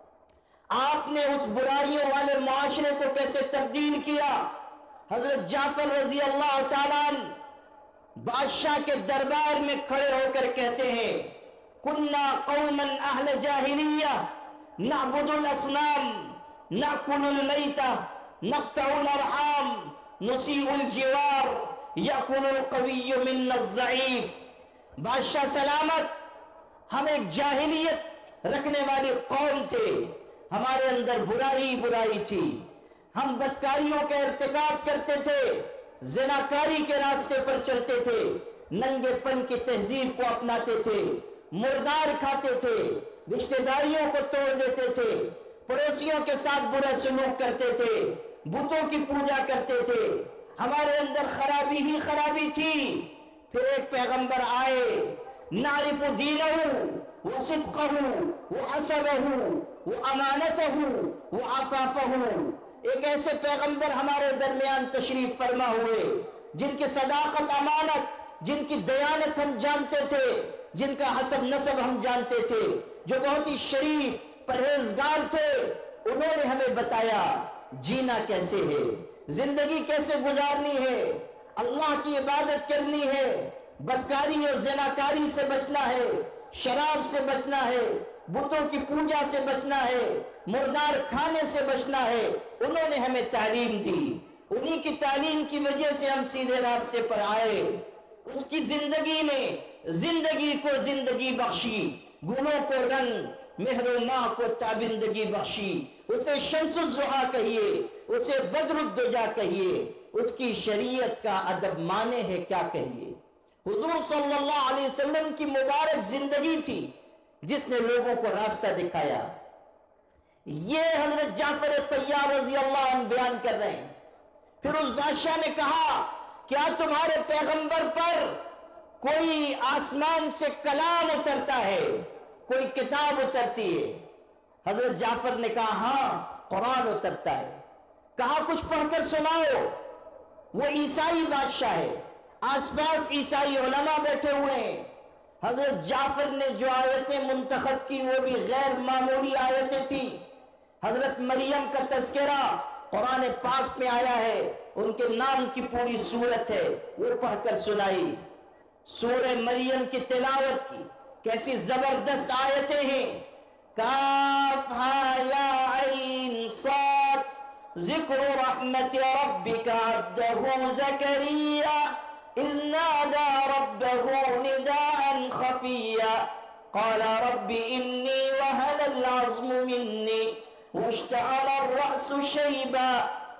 آپ نے اس برائیوں والے معاشرے کو کیسے تبدیل کیا۔ حضرت جعفر رضی اللہ تعالیٰ بادشاہ کے دربار میں کھڑے ہو کر کہتے ہیں کننا قوما اہل جاہلیہ نعبد الاصنام ناکل المیتہ نقطع الارحام نسیء الجوار یاکل القوی منا الضعیف۔ بادشاہ سلامت، ہم ایک جاہلیت رکھنے والی قوم تھے، ہمارے اندر برائی برائی تھی، ہم بدکاریوں کا ارتکاب کرتے تھے، زناکاری کے راستے پر چلتے تھے، ننگے پن کی تہذیب کو اپناتے تھے، مردار کھاتے تھے، رشتہ داریوں کو توڑ دیتے تھے، پڑوسیوں کے ساتھ برا سلوک کرتے تھے، بتوں کی پوجا کرتے تھے، ہمارے اندر خرابی ہی خرابی تھی۔ پھر ایک پیغمبر آئے، نعرف دینہ وصدقہ وحسبہ وامانتہ وعفافہ، ایک ایسے پیغمبر ہمارے درمیان تشریف فرما ہوئے جن کی صداقت، امانت، جن کی دیانت ہم جانتے تھے، جن کا حسب نسب ہم جانتے تھے، جو بہت ہی شریف پرہیزگار تھے۔ انہوں نے ہمیں بتایا جینا کیسے ہے، زندگی کیسے گزارنی ہے، اللہ کی عبادت کرنی ہے، بدکاری اور زناکاری سے بچنا ہے، شراب سے بچنا ہے، بتوں کی پوجا سے بچنا ہے، مردار کھانے سے بچنا ہے۔ انہوں نے ہمیں تعلیم دی، انہی کی تعلیم کی وجہ سے ہم سیدھے راستے پر آئے۔ اس کی زندگی میں زندگی کو زندگی بخشی، گنوں کو رنگ، مہر و ماہ کو تابندگی بخشی۔ اسے شمس الضحیٰ کہیے، اسے بدر الدجا کہیے، اس کی شریعت کا ادب مانے ہے کیا کہیے۔ حضور صلی اللہ علیہ وسلم کی مبارک زندگی تھی جس نے لوگوں کو راستہ دکھایا۔ یہ حضرت جعفر طیار رضی اللہ عنہ بیان کر رہے ہیں۔ پھر اس بادشاہ نے کہا کیا تمہارے پیغمبر پر کوئی آسمان سے کلام اترتا ہے، کوئی کتاب اترتی ہے؟ حضرت جعفر نے کہا ہاں قرآن اترتا ہے۔ کہا کچھ پڑھ کر سناؤ۔ وہ عیسائی بادشاہ ہے، آس پاس عیسائی علماء بیٹھے ہوئے ہیں۔ حضرت جعفر نے جو آیتیں منتخب کی وہ بھی غیر معمولی آیتیں تھیں۔ حضرت مریم کا تذکرہ قرآن پاک میں آیا ہے، ان کے نام کی پوری سورت ہے، وہ پڑھ کر سنائی۔ سورہ مریم کی تلاوت کی، کیسی زبردست آیتیں ہیں۔ کاف ہا یا عین صاد ذکر رحمت ربک عبدہ زکریا اذ نادى ربه نداء خفيا قال رب إني وهن العظم مني واشتعل الرأس شيبا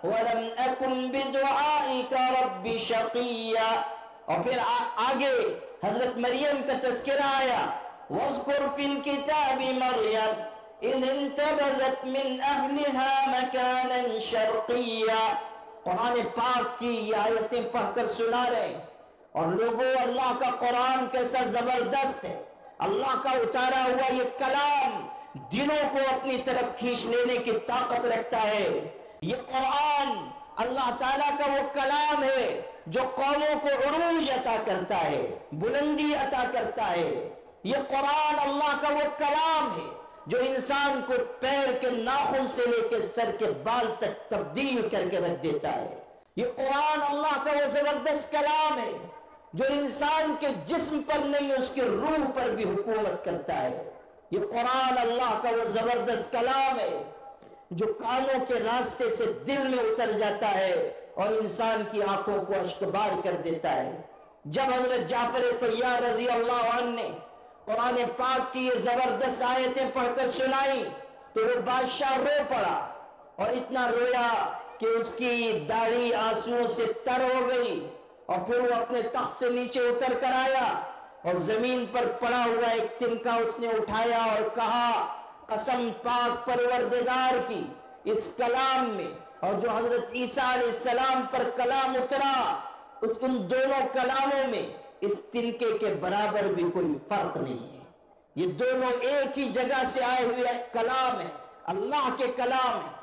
وَلَمْ أَكُنْ بِدُعَائِكَ رَبِّ شَقِيًّا. اور پھر آگے حضرت مریم کا تذکرہ آیا، وَاذْكُرْ فِي الْكِتَابِ مَرْيَمَ إِذِ انْتَبَذَتْ مِنْ أَهْلِهَا مَكَانًا شَرْقِيًّا. قرآن پاک کی یہ آیتیں پڑھ کر سنا رہے ہیں، اور لوگوں اللہ کا قرآن کیسا زبردست ہے، اللہ کا اتارا ہوا یہ کلام دلوں کو اپنی طرف کھینچ لینے کی طاقت رکھتا ہے. یہ قرآن اللہ تعالیٰ کا وہ کلام ہے جو قوموں کو عروج عطا کرتا ہے، بلندی عطا کرتا ہے. یہ قرآن اللہ کا وہ کلام ہے جو انسان کو پیر کے ناخن سے لے کے سر کے بال تک تبدیل کر کے رکھ دیتا ہے. یہ قرآن اللہ کا وہ زبردست کلام ہے جو انسان کے جسم پر نہیں اس کی روح پر بھی حکومت کرتا ہے. یہ قرآن اللہ کا وہ زبردست کلام ہے جو کانوں کے راستے سے دل میں اتر جاتا ہے اور انسان کی آنکھوں کو اشکبار کر دیتا ہے. جب حضرت جعفر طیار رضی اللہ عنہ نے قرآن پاک کی یہ زبردست آیتیں پڑھ کر سنائی تو وہ بادشاہ رو پڑا، اور اتنا رویا کہ اس کی داڑھی آنسوؤں سے تر ہو گئی. اور پھر وہ اپنے تخت سے نیچے اتر کر آیا اور زمین پر پڑا ہوا ایک تنکا اس نے اٹھایا اور کہا، قسم پاک پروردگار کی، اس کلام میں اور جو حضرت عیسیٰ علیہ السلام پر کلام اترا، اس ان دونوں کلاموں میں اس تنکے کے برابر بھی کوئی فرق نہیں ہے. یہ دونوں ایک ہی جگہ سے آئے ہوئے کلام ہیں، اللہ کے کلام ہیں.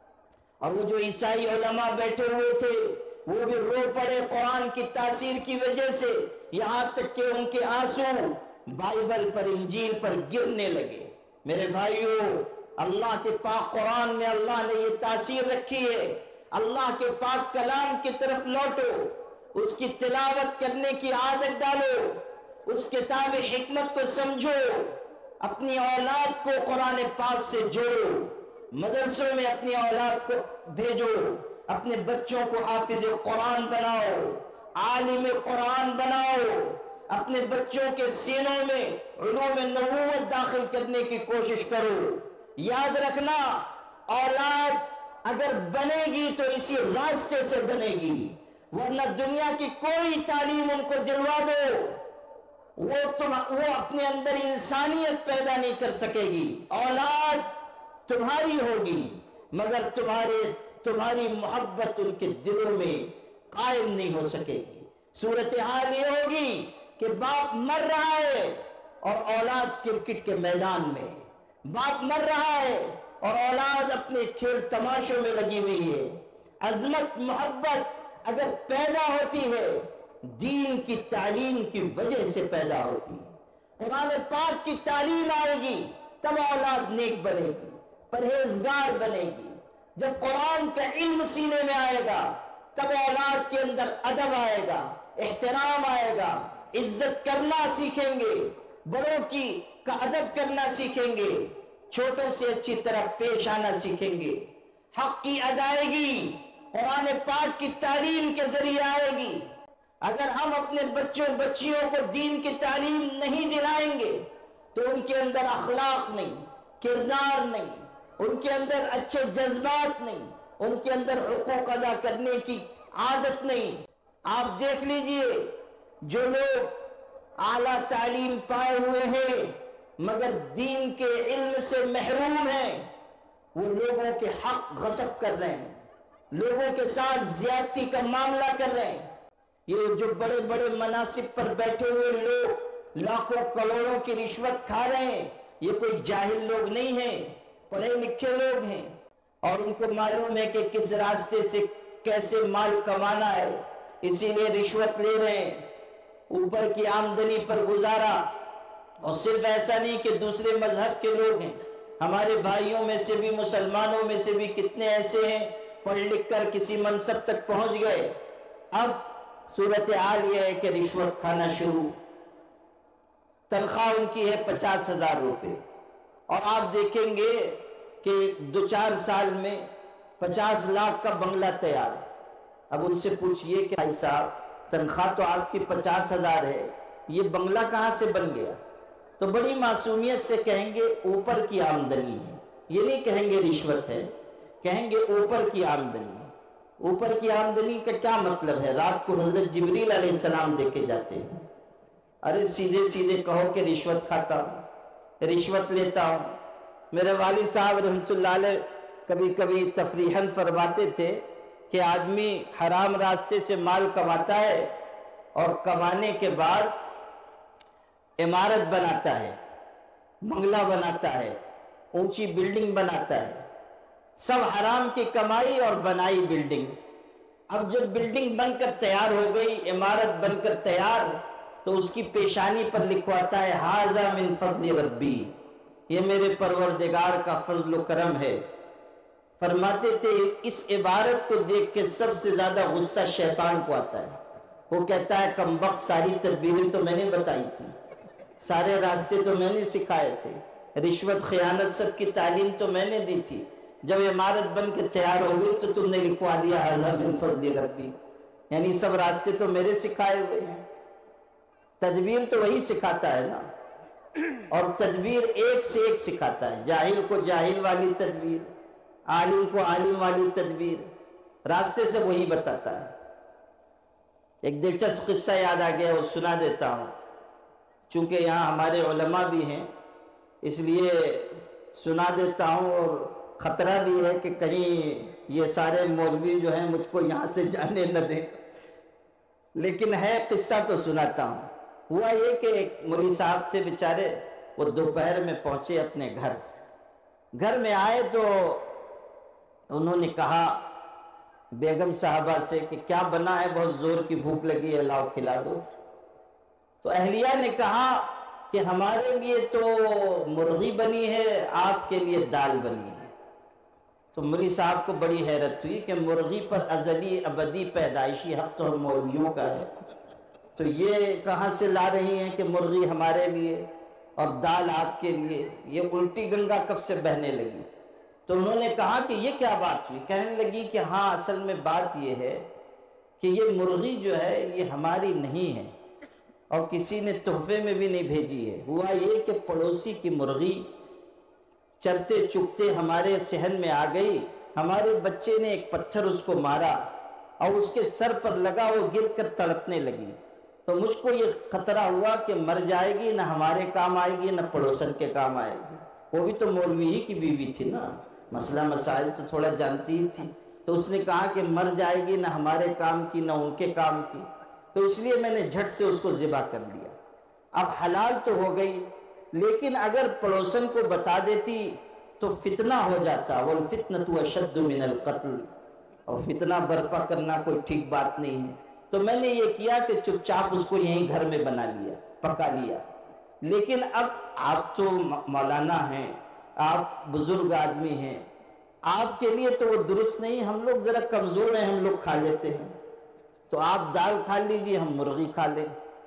اور وہ جو عیسائی علماء بیٹھے ہوئے تھے وہ بھی رو پڑے قرآن کی تاثیر کی وجہ سے، یہاں تک کہ ان کے آنسو بائبل پر، انجیل پر گرنے لگے. میرے بھائیوں، اللہ کے پاک قرآن میں اللہ نے یہ تاثیر رکھی ہے. اللہ کے پاک کلام کی طرف لوٹو، اس کی تلاوت کرنے کی عادت ڈالو، اس کتاب حکمت کو سمجھو، اپنی اولاد کو قرآن پاک سے جوڑو، مدرسوں میں اپنی اولاد کو بھیجو، اپنے بچوں کو حافظ قرآن بناؤ، عالم قرآن بناؤ، اپنے بچوں کے سینوں میں علوم نبوت داخل کرنے کی کوشش کرو. یاد رکھنا، اولاد اگر بنے گی تو اسی راستے سے بنے گی، ورنہ دنیا کی کوئی تعلیم ان کو دلوا دو، وہ تم وہ اپنے اندر انسانیت پیدا نہیں کر سکے گی. اولاد تمہاری ہوگی مگر تمہارے تمہاری محبت ان کے دلوں میں قائم نہیں ہو سکے گی. صورتحال یہ ہوگی کہ باپ مر رہا ہے اور اولاد کرکٹ کے میدان میں، باپ مر رہا ہے اور اولاد اپنے کھیل تماشوں میں لگی ہوئی ہے. عظمت محبت اگر پیدا ہوتی ہے دین کی تعلیم کی وجہ سے پیدا ہوتی ہے. قرآن پاک کی تعلیم آئے گی تب اولاد نیک بنے گی، پرہیزگار بنے گی. جب قرآن کا علم سینے میں آئے گا تب اولاد کے اندر ادب آئے گا، احترام آئے گا، عزت کرنا سیکھیں گے، بڑوں کی کا ادب کرنا سیکھیں گے، چھوٹوں سے اچھی طرح پیش آنا سیکھیں گے. حق کی ادائیگی قرآن پاک کی تعلیم کے ذریعے آئے گی. اگر ہم اپنے بچوں بچیوں کو دین کی تعلیم نہیں دلائیں گے تو ان کے اندر اخلاق نہیں، کردار نہیں، ان کے اندر اچھے جذبات نہیں، ان کے اندر حقوق ادا کرنے کی عادت نہیں. آپ دیکھ لیجئے جو لوگ اعلیٰ تعلیم پائے ہوئے ہیں مگر دین کے علم سے محروم ہیں، وہ لوگوں کے حق غصب کر رہے ہیں، لوگوں کے ساتھ زیادتی کا معاملہ کر رہے ہیں. یہ جو بڑے بڑے مناصب پر بیٹھے ہوئے لوگ لاکھوں کروڑوں کی رشوت کھا رہے ہیں، یہ کوئی جاہل لوگ نہیں ہیں، پڑھے لکھے لوگ ہیں، اور ان کو معلوم ہے کہ کس راستے سے کیسے مال کمانا ہے، اسی لیے رشوت لے رہے ہیں، اوپر کی آمدنی پر گزارا. اور صرف ایسا نہیں کہ دوسرے مذہب کے لوگ ہیں، ہمارے بھائیوں میں سے بھی، مسلمانوں میں سے بھی کتنے ایسے ہیں پڑھ لکھ کر کسی منصب تک پہنچ گئے. اب صورتحال یہ ہے کہ رشوت کھانا شروع. تنخواہ ان کی ہے پچاس ہزار روپے، اور آپ دیکھیں گے کہ دو چار سال میں پچاس لاکھ کا بنگلہ تیار. اب ان سے پوچھئے کہ بھائی صاحب تنخواہ تو آپ کی پچاس ہزار ہے، یہ بنگلہ کہاں سے بن گیا؟ تو بڑی معصومیت سے کہیں گے اوپر کی آمدنی ہے. یہ نہیں کہیں گے رشوت ہے، کہیں گے اوپر کی آمدنی ہے. اوپر کی آمدنی کا کیا مطلب ہے؟ رات کو حضرت جبریل علیہ السلام دے کے جاتے ہیں. ارے سیدھے سیدھے کہو کہ رشوت کھاتا ہوں، رشوت لیتا ہوں. میرے والد صاحب رحمۃ اللہ علیہ کبھی کبھی تفریحاً فرماتے تھے کہ آدمی حرام راستے سے مال کماتا ہے اور کمانے کے بعد عمارت بناتا ہے، بنگلہ بناتا ہے، اونچی بلڈنگ بناتا ہے، سب حرام کی کمائی اور بنائی بلڈنگ. اب جب بلڈنگ بن کر تیار ہو گئی، عمارت بن کر تیار، تو اس کی پیشانی پر لکھواتا ہے ھذا من فضل ربی، یہ میرے پروردگار کا فضل و کرم ہے. فرماتے تھے اس عبارت کو دیکھ کے سب سے زیادہ غصہ شیطان کو آتا ہے. وہ کہتا ہے کمبخت، ساری تدبیریں تو میں نے بتائی تھی، سارے راستے تو میں نے سکھائے تھے، رشوت خیانت سب کی تعلیم تو میں نے دی تھی، جب عمارت بن کے تیار ہو گئی تو تم نے لکھوا دیا ھذا من فضل ربی، یعنی سب راستے تو میرے سکھائے ہوئے ہیں. تدبیر تو وہی سکھاتا ہے نا، اور تدبیر ایک سے ایک سکھاتا ہے. جاہل کو جاہل والی تدبیر، عالم کو عالم والی تدبیر، راستے سے وہی بتاتا ہے. ایک دلچسپ قصہ یاد آ گیا، وہ سنا دیتا ہوں. چونکہ یہاں ہمارے علماء بھی ہیں اس لیے سنا دیتا ہوں، اور خطرہ بھی ہے کہ کہیں یہ سارے مولوی جو ہیں مجھ کو یہاں سے جانے نہ دیں، لیکن ہے قصہ تو سناتا ہوں. ہوا یہ کہ ایک مولوی صاحب تھے بیچارے، وہ دوپہر میں پہنچے اپنے گھر. گھر میں آئے تو انہوں نے کہا بیگم صاحبہ سے کہ کیا بنا ہے، بہت زور کی بھوک لگی ہے، لاؤ کھلا دو. تو اہلیہ نے کہا کہ ہمارے لیے تو مرغی بنی ہے، آپ کے لیے دال بنی ہے. تو مولوی صاحب کو بڑی حیرت ہوئی کہ مرغی پر ازلی ابدی پیدائشی حق تو ہم مولویوں کا ہے، تو یہ کہاں سے لا رہی ہیں کہ مرغی ہمارے لیے اور دال آپ کے لیے؟ یہ الٹی گنگا کب سے بہنے لگی؟ تو انہوں نے کہا کہ یہ کیا بات ہوئی؟ کہنے لگی کہ ہاں اصل میں بات یہ ہے کہ یہ مرغی جو ہے یہ ہماری نہیں ہے اور کسی نے تحفے میں بھی نہیں بھیجی ہے. ہوا یہ کہ پڑوسی کی مرغی چرتے چکتے ہمارے صحن میں آ گئی، ہمارے بچے نے ایک پتھر اس کو مارا اور اس کے سر پر لگا، وہ گر کر تڑپنے لگی. تو مجھ کو یہ خطرہ ہوا کہ مر جائے گی، نہ ہمارے کام آئے گی نہ پڑوسن کے کام آئے گی. وہ بھی تو مولوی ہی کی بیوی تھی نا، مسئلہ مسائل تو تھوڑا جانتی ہی تھی. تو اس نے کہا کہ مر جائے گی، نہ ہمارے کام کی نہ ان کے کام کی. تو اس لیے میں نے جھٹ سے اس کو ذبح کر لیا. اب حلال تو ہو گئی، لیکن اگر پڑوسن کو بتا دیتی تو فتنہ ہو جاتا. والفتنة اشد من القتل، اور فتنہ برپا کرنا کوئی ٹھیک بات نہیں ہے. تو میں نے یہ کیا کہ چپ چاپ اس کو یہیں گھر میں بنا لیا، پکا لیا. لیکن اب آپ تو مولانا ہیں، آپ بزرگ آدمی ہیں، آپ کے لیے تو وہ درست نہیں، ہم لوگ ذرا کمزور ہیں، ہم لوگ کھا لیتے ہیں، تو آپ دال کھا لیجئے، ہم مرغی کھا لیں.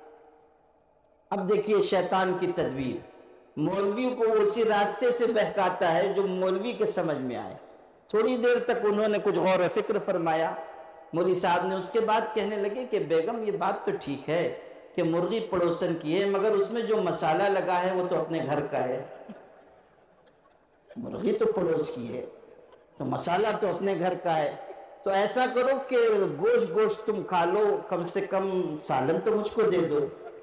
اب دیکھیے شیطان کی تدبیر، مولوی کو اسی راستے سے بہکاتا ہے جو مولوی کے سمجھ میں آئے. تھوڑی دیر تک انہوں نے کچھ غور و فکر فرمایا. مولوی صاحب نے اس کے بعد کہنے لگے کہ بیگم یہ بات تو ٹھیک ہے کہ مرغی پڑوسن کی ہے، مگر اس میں جو مسالہ لگا ہے وہ تو اپنے گھر کا ہے. مرغی تو پڑوس کی ہے تو مسالہ تو اپنے گھر کا ہے. تو ایسا کرو کہ گوشت گوشت تم کھا لو، کم سے کم سالن تو مجھ کو دے دو.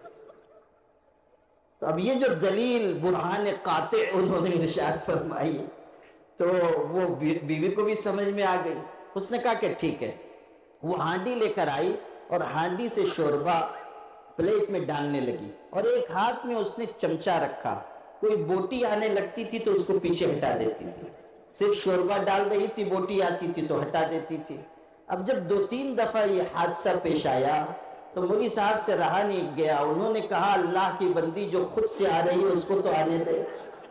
تو اب یہ جو دلیل برہان قاطع انہوں نے ارشاد فرمائی تو وہ بیوی کو بھی سمجھ میں آ گئی. اس نے کہا کہ ٹھیک ہے. وہ ہانڈی لے کر آئی اور ہانڈی سے شوربہ پلیٹ میں ڈالنے لگی، اور ایک ہاتھ میں اس نے چمچہ رکھا. کوئی بوٹی آنے لگتی تھی تو اس کو پیچھے ہٹا دیتی تھی، صرف شوربہ ڈال رہی تھی، بوٹی آتی تھی تو ہٹا دیتی تھی. اب جب دو تین دفعہ یہ حادثہ پیش آیا تو مولوی صاحب سے رہا نہیں گیا. انہوں نے کہا اللہ کی بندی جو خود سے آ رہی ہے اس کو تو آنے دے،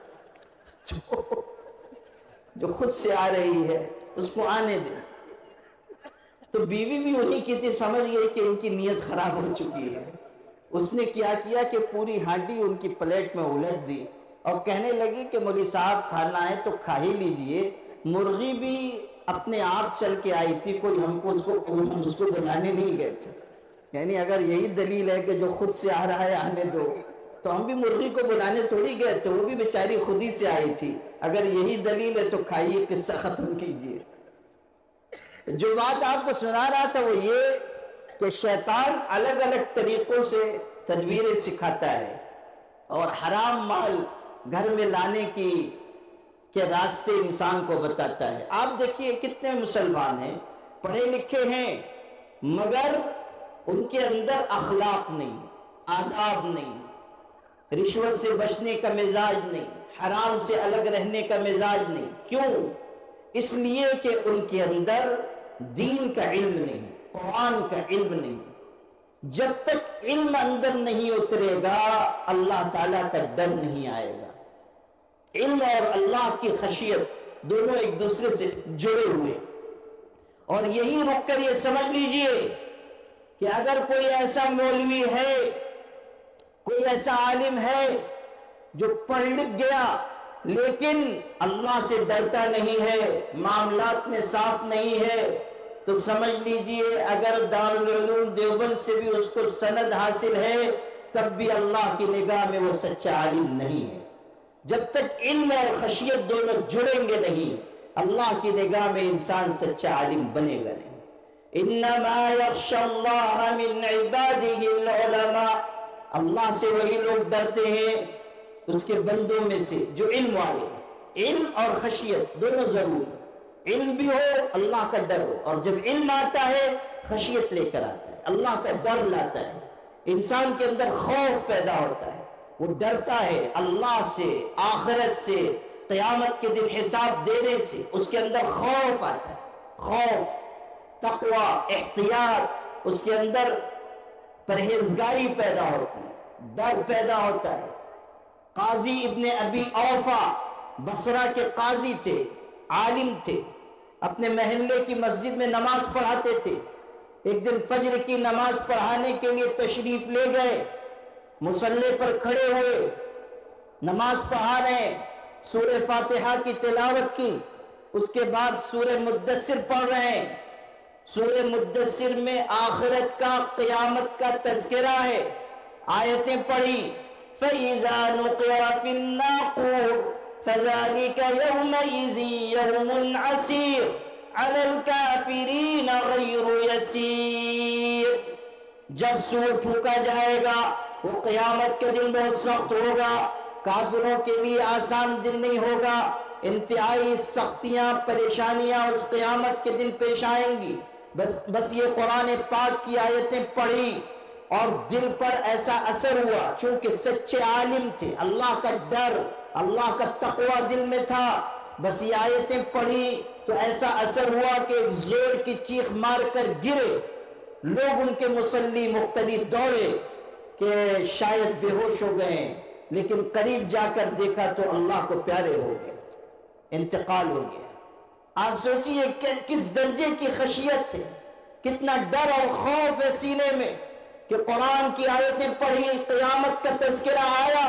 جو خود سے آ رہی ہے اس کو آنے دے. تو بیوی بھی انہی کی تھی، سمجھ گئی کہ ان کی نیت خراب ہو چکی ہے. اس نے کیا کیا کہ پوری ہانڈی ان کی پلیٹ میں الٹ دی اور کہنے لگی کہ مولوی صاحب کھانا ہے تو کھا ہی لیجئے. مرغی بھی اپنے آپ چل کے آئی تھی، کوئی ہم کو اس کو ہم اس کو بنانے نہیں گئے تھے. یعنی اگر یہی دلیل ہے کہ جو خود سے آ رہا ہے آنے دو، تو ہم بھی مرغی کو بنانے تھوڑی گئے تھے، وہ بھی بیچاری خود ہی سے آئی تھی. اگر یہی دلیل ہے تو کھائیے، قصہ ختم کیجئے. جو بات آپ کو سنا رہا تھا وہ یہ کہ شیطان الگ الگ طریقوں سے تدبیریں سکھاتا ہے اور حرام مال گھر میں لانے کی کے راستے انسان کو بتاتا ہے. آپ دیکھیے کتنے مسلمان ہیں، پڑھے لکھے ہیں، مگر ان کے اندر اخلاق نہیں، آداب نہیں، رشوت سے بچنے کا مزاج نہیں، حرام سے الگ رہنے کا مزاج نہیں. کیوں؟ اس لیے کہ ان کے اندر دین کا علم نہیں، قرآن کا علم نہیں. جب تک علم اندر نہیں اترے گا اللہ تعالیٰ کا ڈر نہیں آئے گا. علم اور اللہ کی خشیت دونوں ایک دوسرے سے جڑے ہوئے، اور یہی رک کر یہ سمجھ لیجئے کہ اگر کوئی ایسا مولوی ہے، کوئی ایسا عالم ہے جو پڑھ لکھ گیا لیکن اللہ سے ڈرتا نہیں ہے، معاملات میں صاف نہیں ہے، تو سمجھ لیجئے اگر دارالعلوم دیوبند سے بھی اس کو سند حاصل ہے تب بھی اللہ کی نگاہ میں وہ سچا عالم نہیں ہے. جب تک علم اور خشیت دونوں جڑیں گے نہیں اللہ کی نگاہ میں انسان سچا عالم بنے گا نہیں. انما یخشی اللہ من عبادہ العلماء، اللہ سے وہی لوگ ڈرتے ہیں اس کے بندوں میں سے جو علم والے ہیں. علم اور خشیت دونوں ضروری، علم بھی ہو اللہ کا ڈر ہو، اور جب علم آتا ہے خشیت لے کر آتا ہے، اللہ کا ڈر لاتا ہے. انسان کے اندر خوف پیدا ہوتا ہے، وہ ڈرتا ہے اللہ سے، آخرت سے، قیامت کے دن حساب دینے سے، اس کے اندر خوف آتا ہے. خوف، تقوی، احتیاط، اس کے اندر پرہیزگاری پیدا ہوتی ہے، ڈر پیدا ہوتا ہے. قاضی ابن ابی اوفا بصرہ کے قاضی تھے، عالم تھے، اپنے محلے کی مسجد میں نماز پڑھاتے تھے. ایک دن فجر کی نماز پڑھانے کے لیے تشریف لے گئے، مصلی پر کھڑے ہوئے، نماز پڑھا رہے، سورہ فاتحہ کی تلاوت کی، اس کے بعد سورہ مدثر پڑھ رہے ہیں. سورہ مدثر میں آخرت کا، قیامت کا تذکرہ ہے. آیتیں پڑھی، فَإِذَا نُقِرَ فِي النَّاقُورِ فَذَلِكَ يَوْمَئِذٍ يَوْمٌ عَسِيرٌ عَلَى الْكَافِرِينَ غَيْرُ يَسِيرٌ. جب سور پھونکا جائے گا وہ قیامت کے دن بہت سخت ہوگا، کافروں کے لیے آسان دن نہیں ہوگا. انتہائی سختیاں، پریشانیاں اس قیامت کے دن پیش آئیں گی. بس بس یہ قرآن پاک کی آیتیں پڑھی اور دل پر ایسا اثر ہوا، چونکہ سچے عالم تھے، اللہ کا ڈر، اللہ کا تقوی دل میں تھا. بس یہ آیتیں پڑھی تو ایسا اثر ہوا کہ ایک زور کی چیخ مار کر گرے. لوگ ان کے مصلی مقتدی دوڑے کہ شاید بے ہوش ہو گئے، لیکن قریب جا کر دیکھا تو اللہ کو پیارے ہو گئے، انتقال ہو گیا. آپ سوچئے کہ کس درجے کی خشیت ہے، کتنا ڈر اور خوف ہے سینے میں کہ قرآن کی آیتیں پڑھی، قیامت کا تذکرہ آیا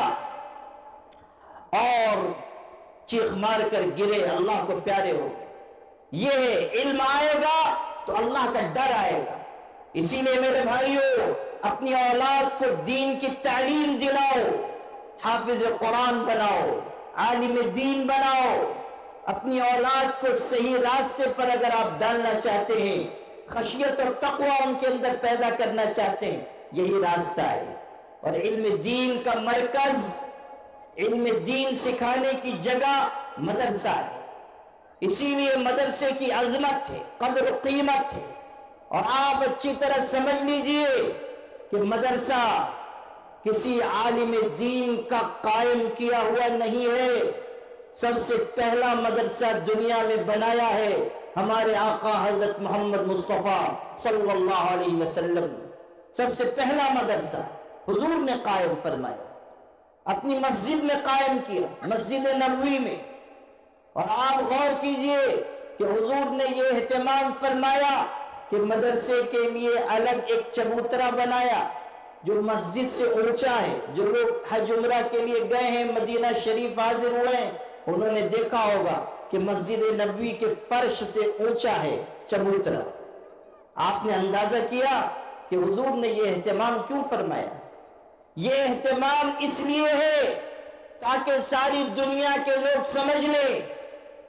اور چیخ مار کر گرے، اللہ کو پیارے ہو گئے. یہ ہے علم آئے گا تو اللہ کا ڈر آئے گا. اسی لیے میرے بھائیوں اپنی اولاد کو دین کی تعلیم دلاؤ، حافظ قرآن بناؤ، عالم دین بناؤ. اپنی اولاد کو صحیح راستے پر اگر آپ ڈالنا چاہتے ہیں، خشیت اور تقوی ان کے اندر پیدا کرنا چاہتے ہیں، یہی راستہ ہے. اور علم دین کا مرکز، علم دین سکھانے کی جگہ مدرسہ ہے. اسی لیے مدرسے کی عظمت ہے، قدر و قیمت ہے. اور آپ اچھی طرح سمجھ لیجئے کہ مدرسہ کسی عالم دین کا قائم کیا ہوا نہیں ہے. سب سے پہلا مدرسہ دنیا میں بنایا ہے ہمارے آقا حضرت محمد مصطفیٰ صلی اللہ علیہ وسلم. سب سے پہلا مدرسہ حضور نے قائم فرمایا، اپنی مسجد میں قائم کیا، مسجد نبوی میں. اور آپ غور کیجئے کہ حضور نے یہ اہتمام فرمایا کہ مدرسے کے لیے الگ ایک چبوترا بنایا جو مسجد سے اونچا ہے. جو لوگ حج عمرہ کے لیے گئے ہیں، مدینہ شریف حاضر ہوئے ہیں، انہوں نے دیکھا ہوگا کہ مسجد نبوی کے فرش سے اونچا ہے چبوترا. آپ نے اندازہ کیا کہ حضور نے یہ اہتمام کیوں فرمایا. یہ اہتمام اس لیے ہے تاکہ ساری دنیا کے لوگ سمجھ لیں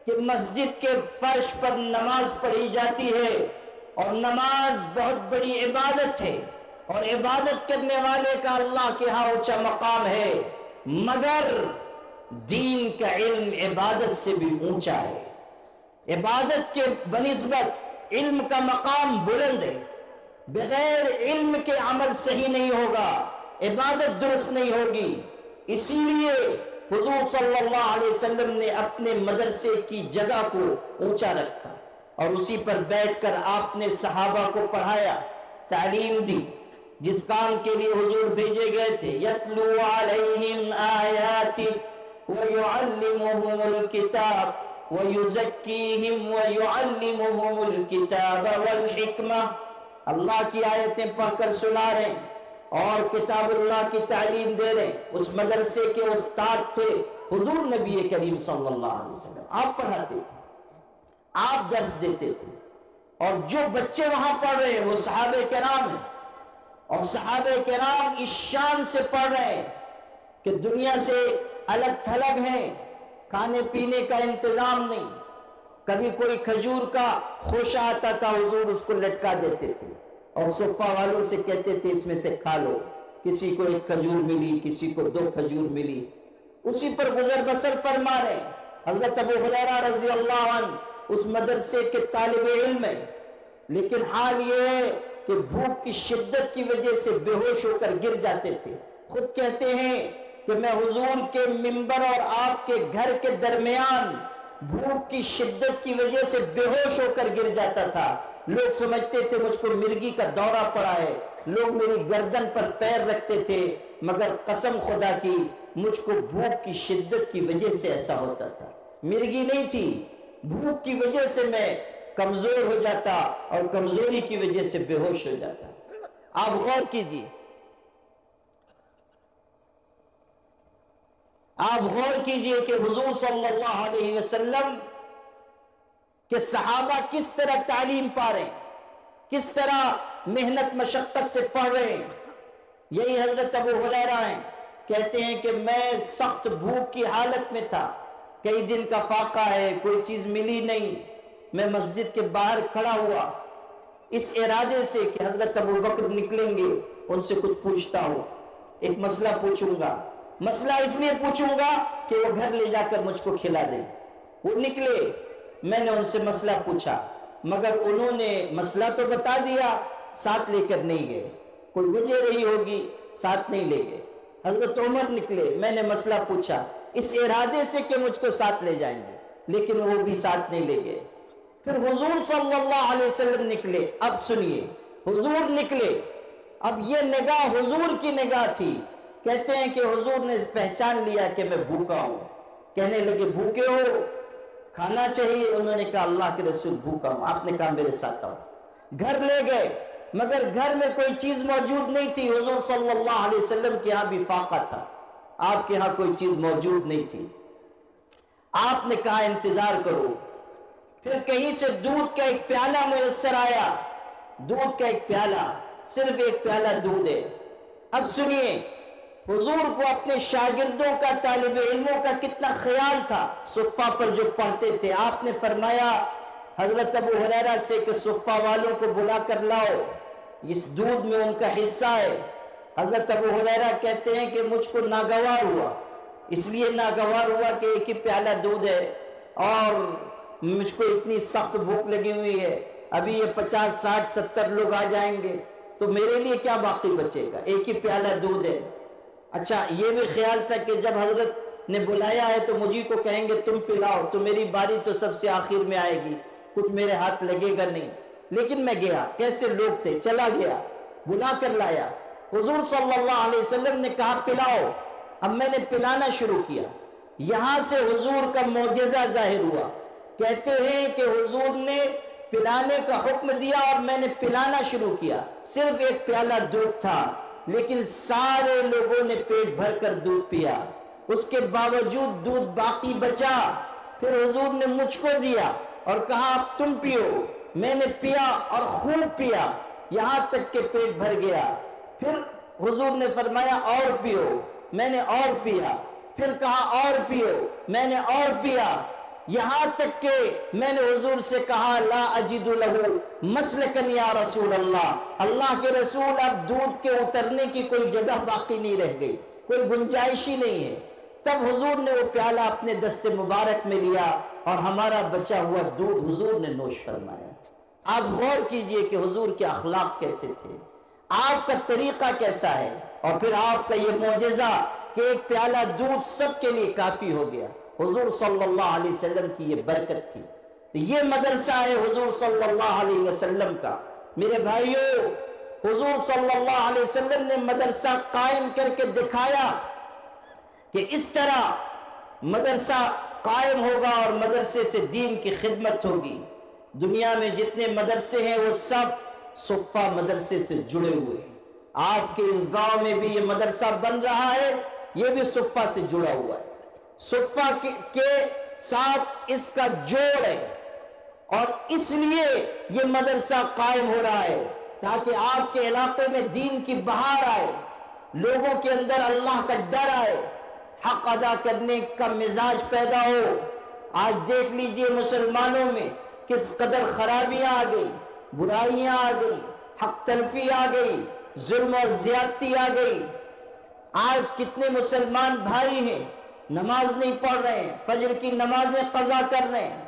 کہ مسجد کے فرش پر نماز پڑھی جاتی ہے اور نماز بہت بڑی عبادت ہے اور عبادت کرنے والے کا اللہ کے ہاں اونچا مقام ہے، مگر دین کا علم عبادت سے بھی اونچا ہے۔ عبادت کے بنسبت علم کا مقام بلند ہے، بغیر علم کے عمل صحیح نہیں ہوگا، عبادت درست نہیں ہوگی۔ اسی لیے حضور صلی اللہ علیہ وسلم نے اپنے مدرسے کی جگہ کو اونچا رکھا اور اسی پر بیٹھ کر آپ نے صحابہ کو پڑھایا، تعلیم دی۔ جس کام کے لیے حضور بھیجے گئے تھے، یتلو علیہم آیاتی ویعلمہم الکتاب ویزکیہم ویعلمہم الکتاب والحکمہ، اللہ کی آیتیں پڑھ کر سنا رہے ہیں اور کتاب اللہ کی تعلیم دے رہے ہیں۔ اس مدرسے کے استاد تھے حضور نبی کریم صلی اللہ علیہ وسلم، آپ پڑھاتے تھے، آپ درس دیتے تھے، اور جو بچے وہاں پڑھ رہے ہیں وہ صحابہ کرام ہیں، اور صحابہ کرام اس شان سے پڑھ رہے ہیں کہ دنیا سے الگ تھلگ ہیں، کھانے پینے کا انتظام نہیں، کبھی کوئی کھجور کا خوشہ آتا تھا حضور اس کو لٹکا دیتے تھے اور صفہ والوں سے کہتے تھے اس میں سے کھا لو، کسی کو ایک کھجور ملی، کسی کو دو کھجور ملی، اسی پر گزر بسر فرما رہے ہیں۔ حضرت ابو ہریرہ رضی اللہ عنہ اس مدرسے کے طالب علم ہیں، لیکن حال یہ ہے کہ بھوک کی شدت کی وجہ سے بے ہوش ہو کر گر جاتے تھے۔ خود کہتے ہیں کہ میں حضور کے منبر اور آپ کے گھر کے درمیان بھوک کی شدت کی وجہ سے بے ہوش ہو کر گر جاتا تھا، لوگ سمجھتے تھے مجھ کو مرگی کا دورہ پڑا ہے، لوگ میری گردن پر پیر رکھتے تھے، مگر قسم خدا کی مجھ کو بھوک کی شدت کی وجہ سے ایسا ہوتا تھا، مرگی نہیں تھی، بھوک کی وجہ سے میں کمزور ہو جاتا اور کمزوری کی وجہ سے بے ہوش ہو جاتا۔ آپ غور کیجئے، آپ غور کیجئے کہ حضور صلی اللہ علیہ وسلم کہ صحابہ کس طرح تعلیم پا رہے ہیں، کس طرح محنت مشقت سے پڑھ رہے ہیں۔ یہی حضرت ابو ہریرہ ہیں، کہتے ہیں کہ میں سخت بھوک کی حالت میں تھا، کئی دن کا فاقہ ہے، کوئی چیز ملی نہیں، میں مسجد کے باہر کھڑا ہوا اس ارادے سے کہ حضرت ابو بکر نکلیں گے، ان سے کچھ پوچھتا ہوں، ایک مسئلہ پوچھوں گا، مسئلہ اس لیے پوچھوں گا کہ وہ گھر لے جا کر مجھ کو کھلا دیں۔ وہ نکلے، میں نے ان سے مسئلہ پوچھا، مگر انہوں نے مسئلہ تو بتا دیا، ساتھ لے کر نہیں گئے، کوئی وجہ رہی ہوگی، ساتھ نہیں لے گئے۔ حضرت عمر نکلے، میں نے مسئلہ پوچھا اس ارادے سے کہ مجھ کو ساتھ لے جائیں گے، لیکن وہ بھی ساتھ نہیں لے گئے۔ پھر حضور صلی اللہ علیہ وسلم نکلے، اب سنیے، حضور نکلے، اب یہ نگاہ حضور کی نگاہ تھی، کہتے ہیں کہ حضور نے پہچان لیا کہ میں بھوکا ہوں، کہنے لگے بھوکے ہو، کھانا چاہیے؟ انہوں نے کہا اللہ کے رسول بھوکا ہوں۔ آپ نے کہا میرے ساتھ آؤ، گھر لے گئے، مگر گھر میں کوئی چیز موجود نہیں تھی، حضور صلی اللہ علیہ وسلم کے ہاں بھی فاقہ تھا، آپ کے ہاں کوئی چیز موجود نہیں تھی۔ آپ نے کہا انتظار کرو، پھر کہیں سے دودھ کا ایک پیالہ میسر آیا، دودھ کا ایک پیالہ، صرف ایک پیالہ دودھ ہے۔ اب سنیے، حضور کو اپنے شاگردوں کا، طالب علموں کا کتنا خیال تھا، صفہ پر جو پڑھتے تھے۔ آپ نے فرمایا حضرت ابو ہریرہ سے کہ صفہ والوں کو بلا کر لاؤ، اس دودھ میں ان کا حصہ ہے۔ حضرت ابو ہریرہ کہتے ہیں کہ مجھ کو ناگوار ہوا، اس لیے ناگوار ہوا کہ ایک ہی پیالہ دودھ ہے اور مجھ کو اتنی سخت بھوک لگی ہوئی ہے، ابھی یہ پچاس ساٹھ ستر لوگ آ جائیں گے تو میرے لیے کیا باقی بچے گا، ایک ہی پیالہ دودھ ہے۔ اچھا یہ بھی خیال تھا کہ جب حضرت نے بلایا ہے تو مجھے کو کہیں گے تم پلاؤ، تو میری باری تو سب سے آخر میں آئے گی، کچھ میرے ہاتھ لگے گا نہیں، لیکن میں گیا، کیسے لوگ تھے، چلا گیا، بلا کر لایا۔ حضور صلی اللہ علیہ وسلم نے کہا پلاؤ، اب میں نے پلانا شروع کیا، یہاں سے حضور کا معجزہ ظاہر ہوا۔ کہتے ہیں کہ حضور نے پلانے کا حکم دیا اور میں نے پلانا شروع کیا، صرف ایک پیالہ دودھ تھا، لیکن سارے لوگوں نے پیٹ بھر کر دودھ پیا، اس کے باوجود دودھ باقی بچا۔ پھر حضور نے مجھ کو دیا اور کہا اب تم پیو، میں نے پیا اور خوب پیا، یہاں تک کہ پیٹ بھر گیا۔ پھر حضور نے فرمایا اور پیو، میں نے اور پیا، پھر کہا اور پیو، میں نے اور پیا۔ یہاں تک کہ میں نے حضور سے کہا لا اجد لہو مسلکن یا رسول اللہ، اللہ کے رسول اب دودھ کے اترنے کی کوئی جگہ باقی نہیں رہ گئی، کوئی گنجائش ہی نہیں ہے۔ تب حضور نے وہ پیالہ اپنے دست مبارک میں لیا اور ہمارا بچا ہوا دودھ حضور نے نوش فرمایا۔ آپ غور کیجئے کہ حضور کے اخلاق کیسے تھے، آپ کا طریقہ کیسا ہے، اور پھر آپ کا یہ معجزہ کہ ایک پیالہ دودھ سب کے لیے کافی ہو گیا۔ حضور صلی اللہ علیہ وسلم کی یہ برکت تھی۔ یہ مدرسہ ہے حضور صلی اللہ علیہ وسلم کا۔ میرے بھائیوں، حضور صلی اللہ علیہ وسلم نے مدرسہ قائم کر کے دکھایا کہ اس طرح مدرسہ قائم ہوگا اور مدرسے سے دین کی خدمت ہوگی۔ دنیا میں جتنے مدرسے ہیں وہ سب صفہ مدرسے سے جڑے ہوئے ہیں۔ آپ کے اس گاؤں میں بھی یہ مدرسہ بن رہا ہے، یہ بھی صفہ سے جڑا ہوا ہے۔ صفہ کے ساتھ اس کا جوڑ ہے، اور اس لیے یہ مدرسہ قائم ہو رہا ہے تاکہ آپ کے علاقے میں دین کی بہار آئے، لوگوں کے اندر اللہ کا ڈر آئے، حق ادا کرنے کا مزاج پیدا ہو۔ آج دیکھ لیجئے مسلمانوں میں کس قدر خرابیاں آ گئی، برائیاں آ گئی، حق تلفی آ گئی، ظلم اور زیادتی آ گئی۔ آج کتنے مسلمان بھائی ہیں نماز نہیں پڑھ رہے ہیں، فجر کی نمازیں قضا کر رہے ہیں،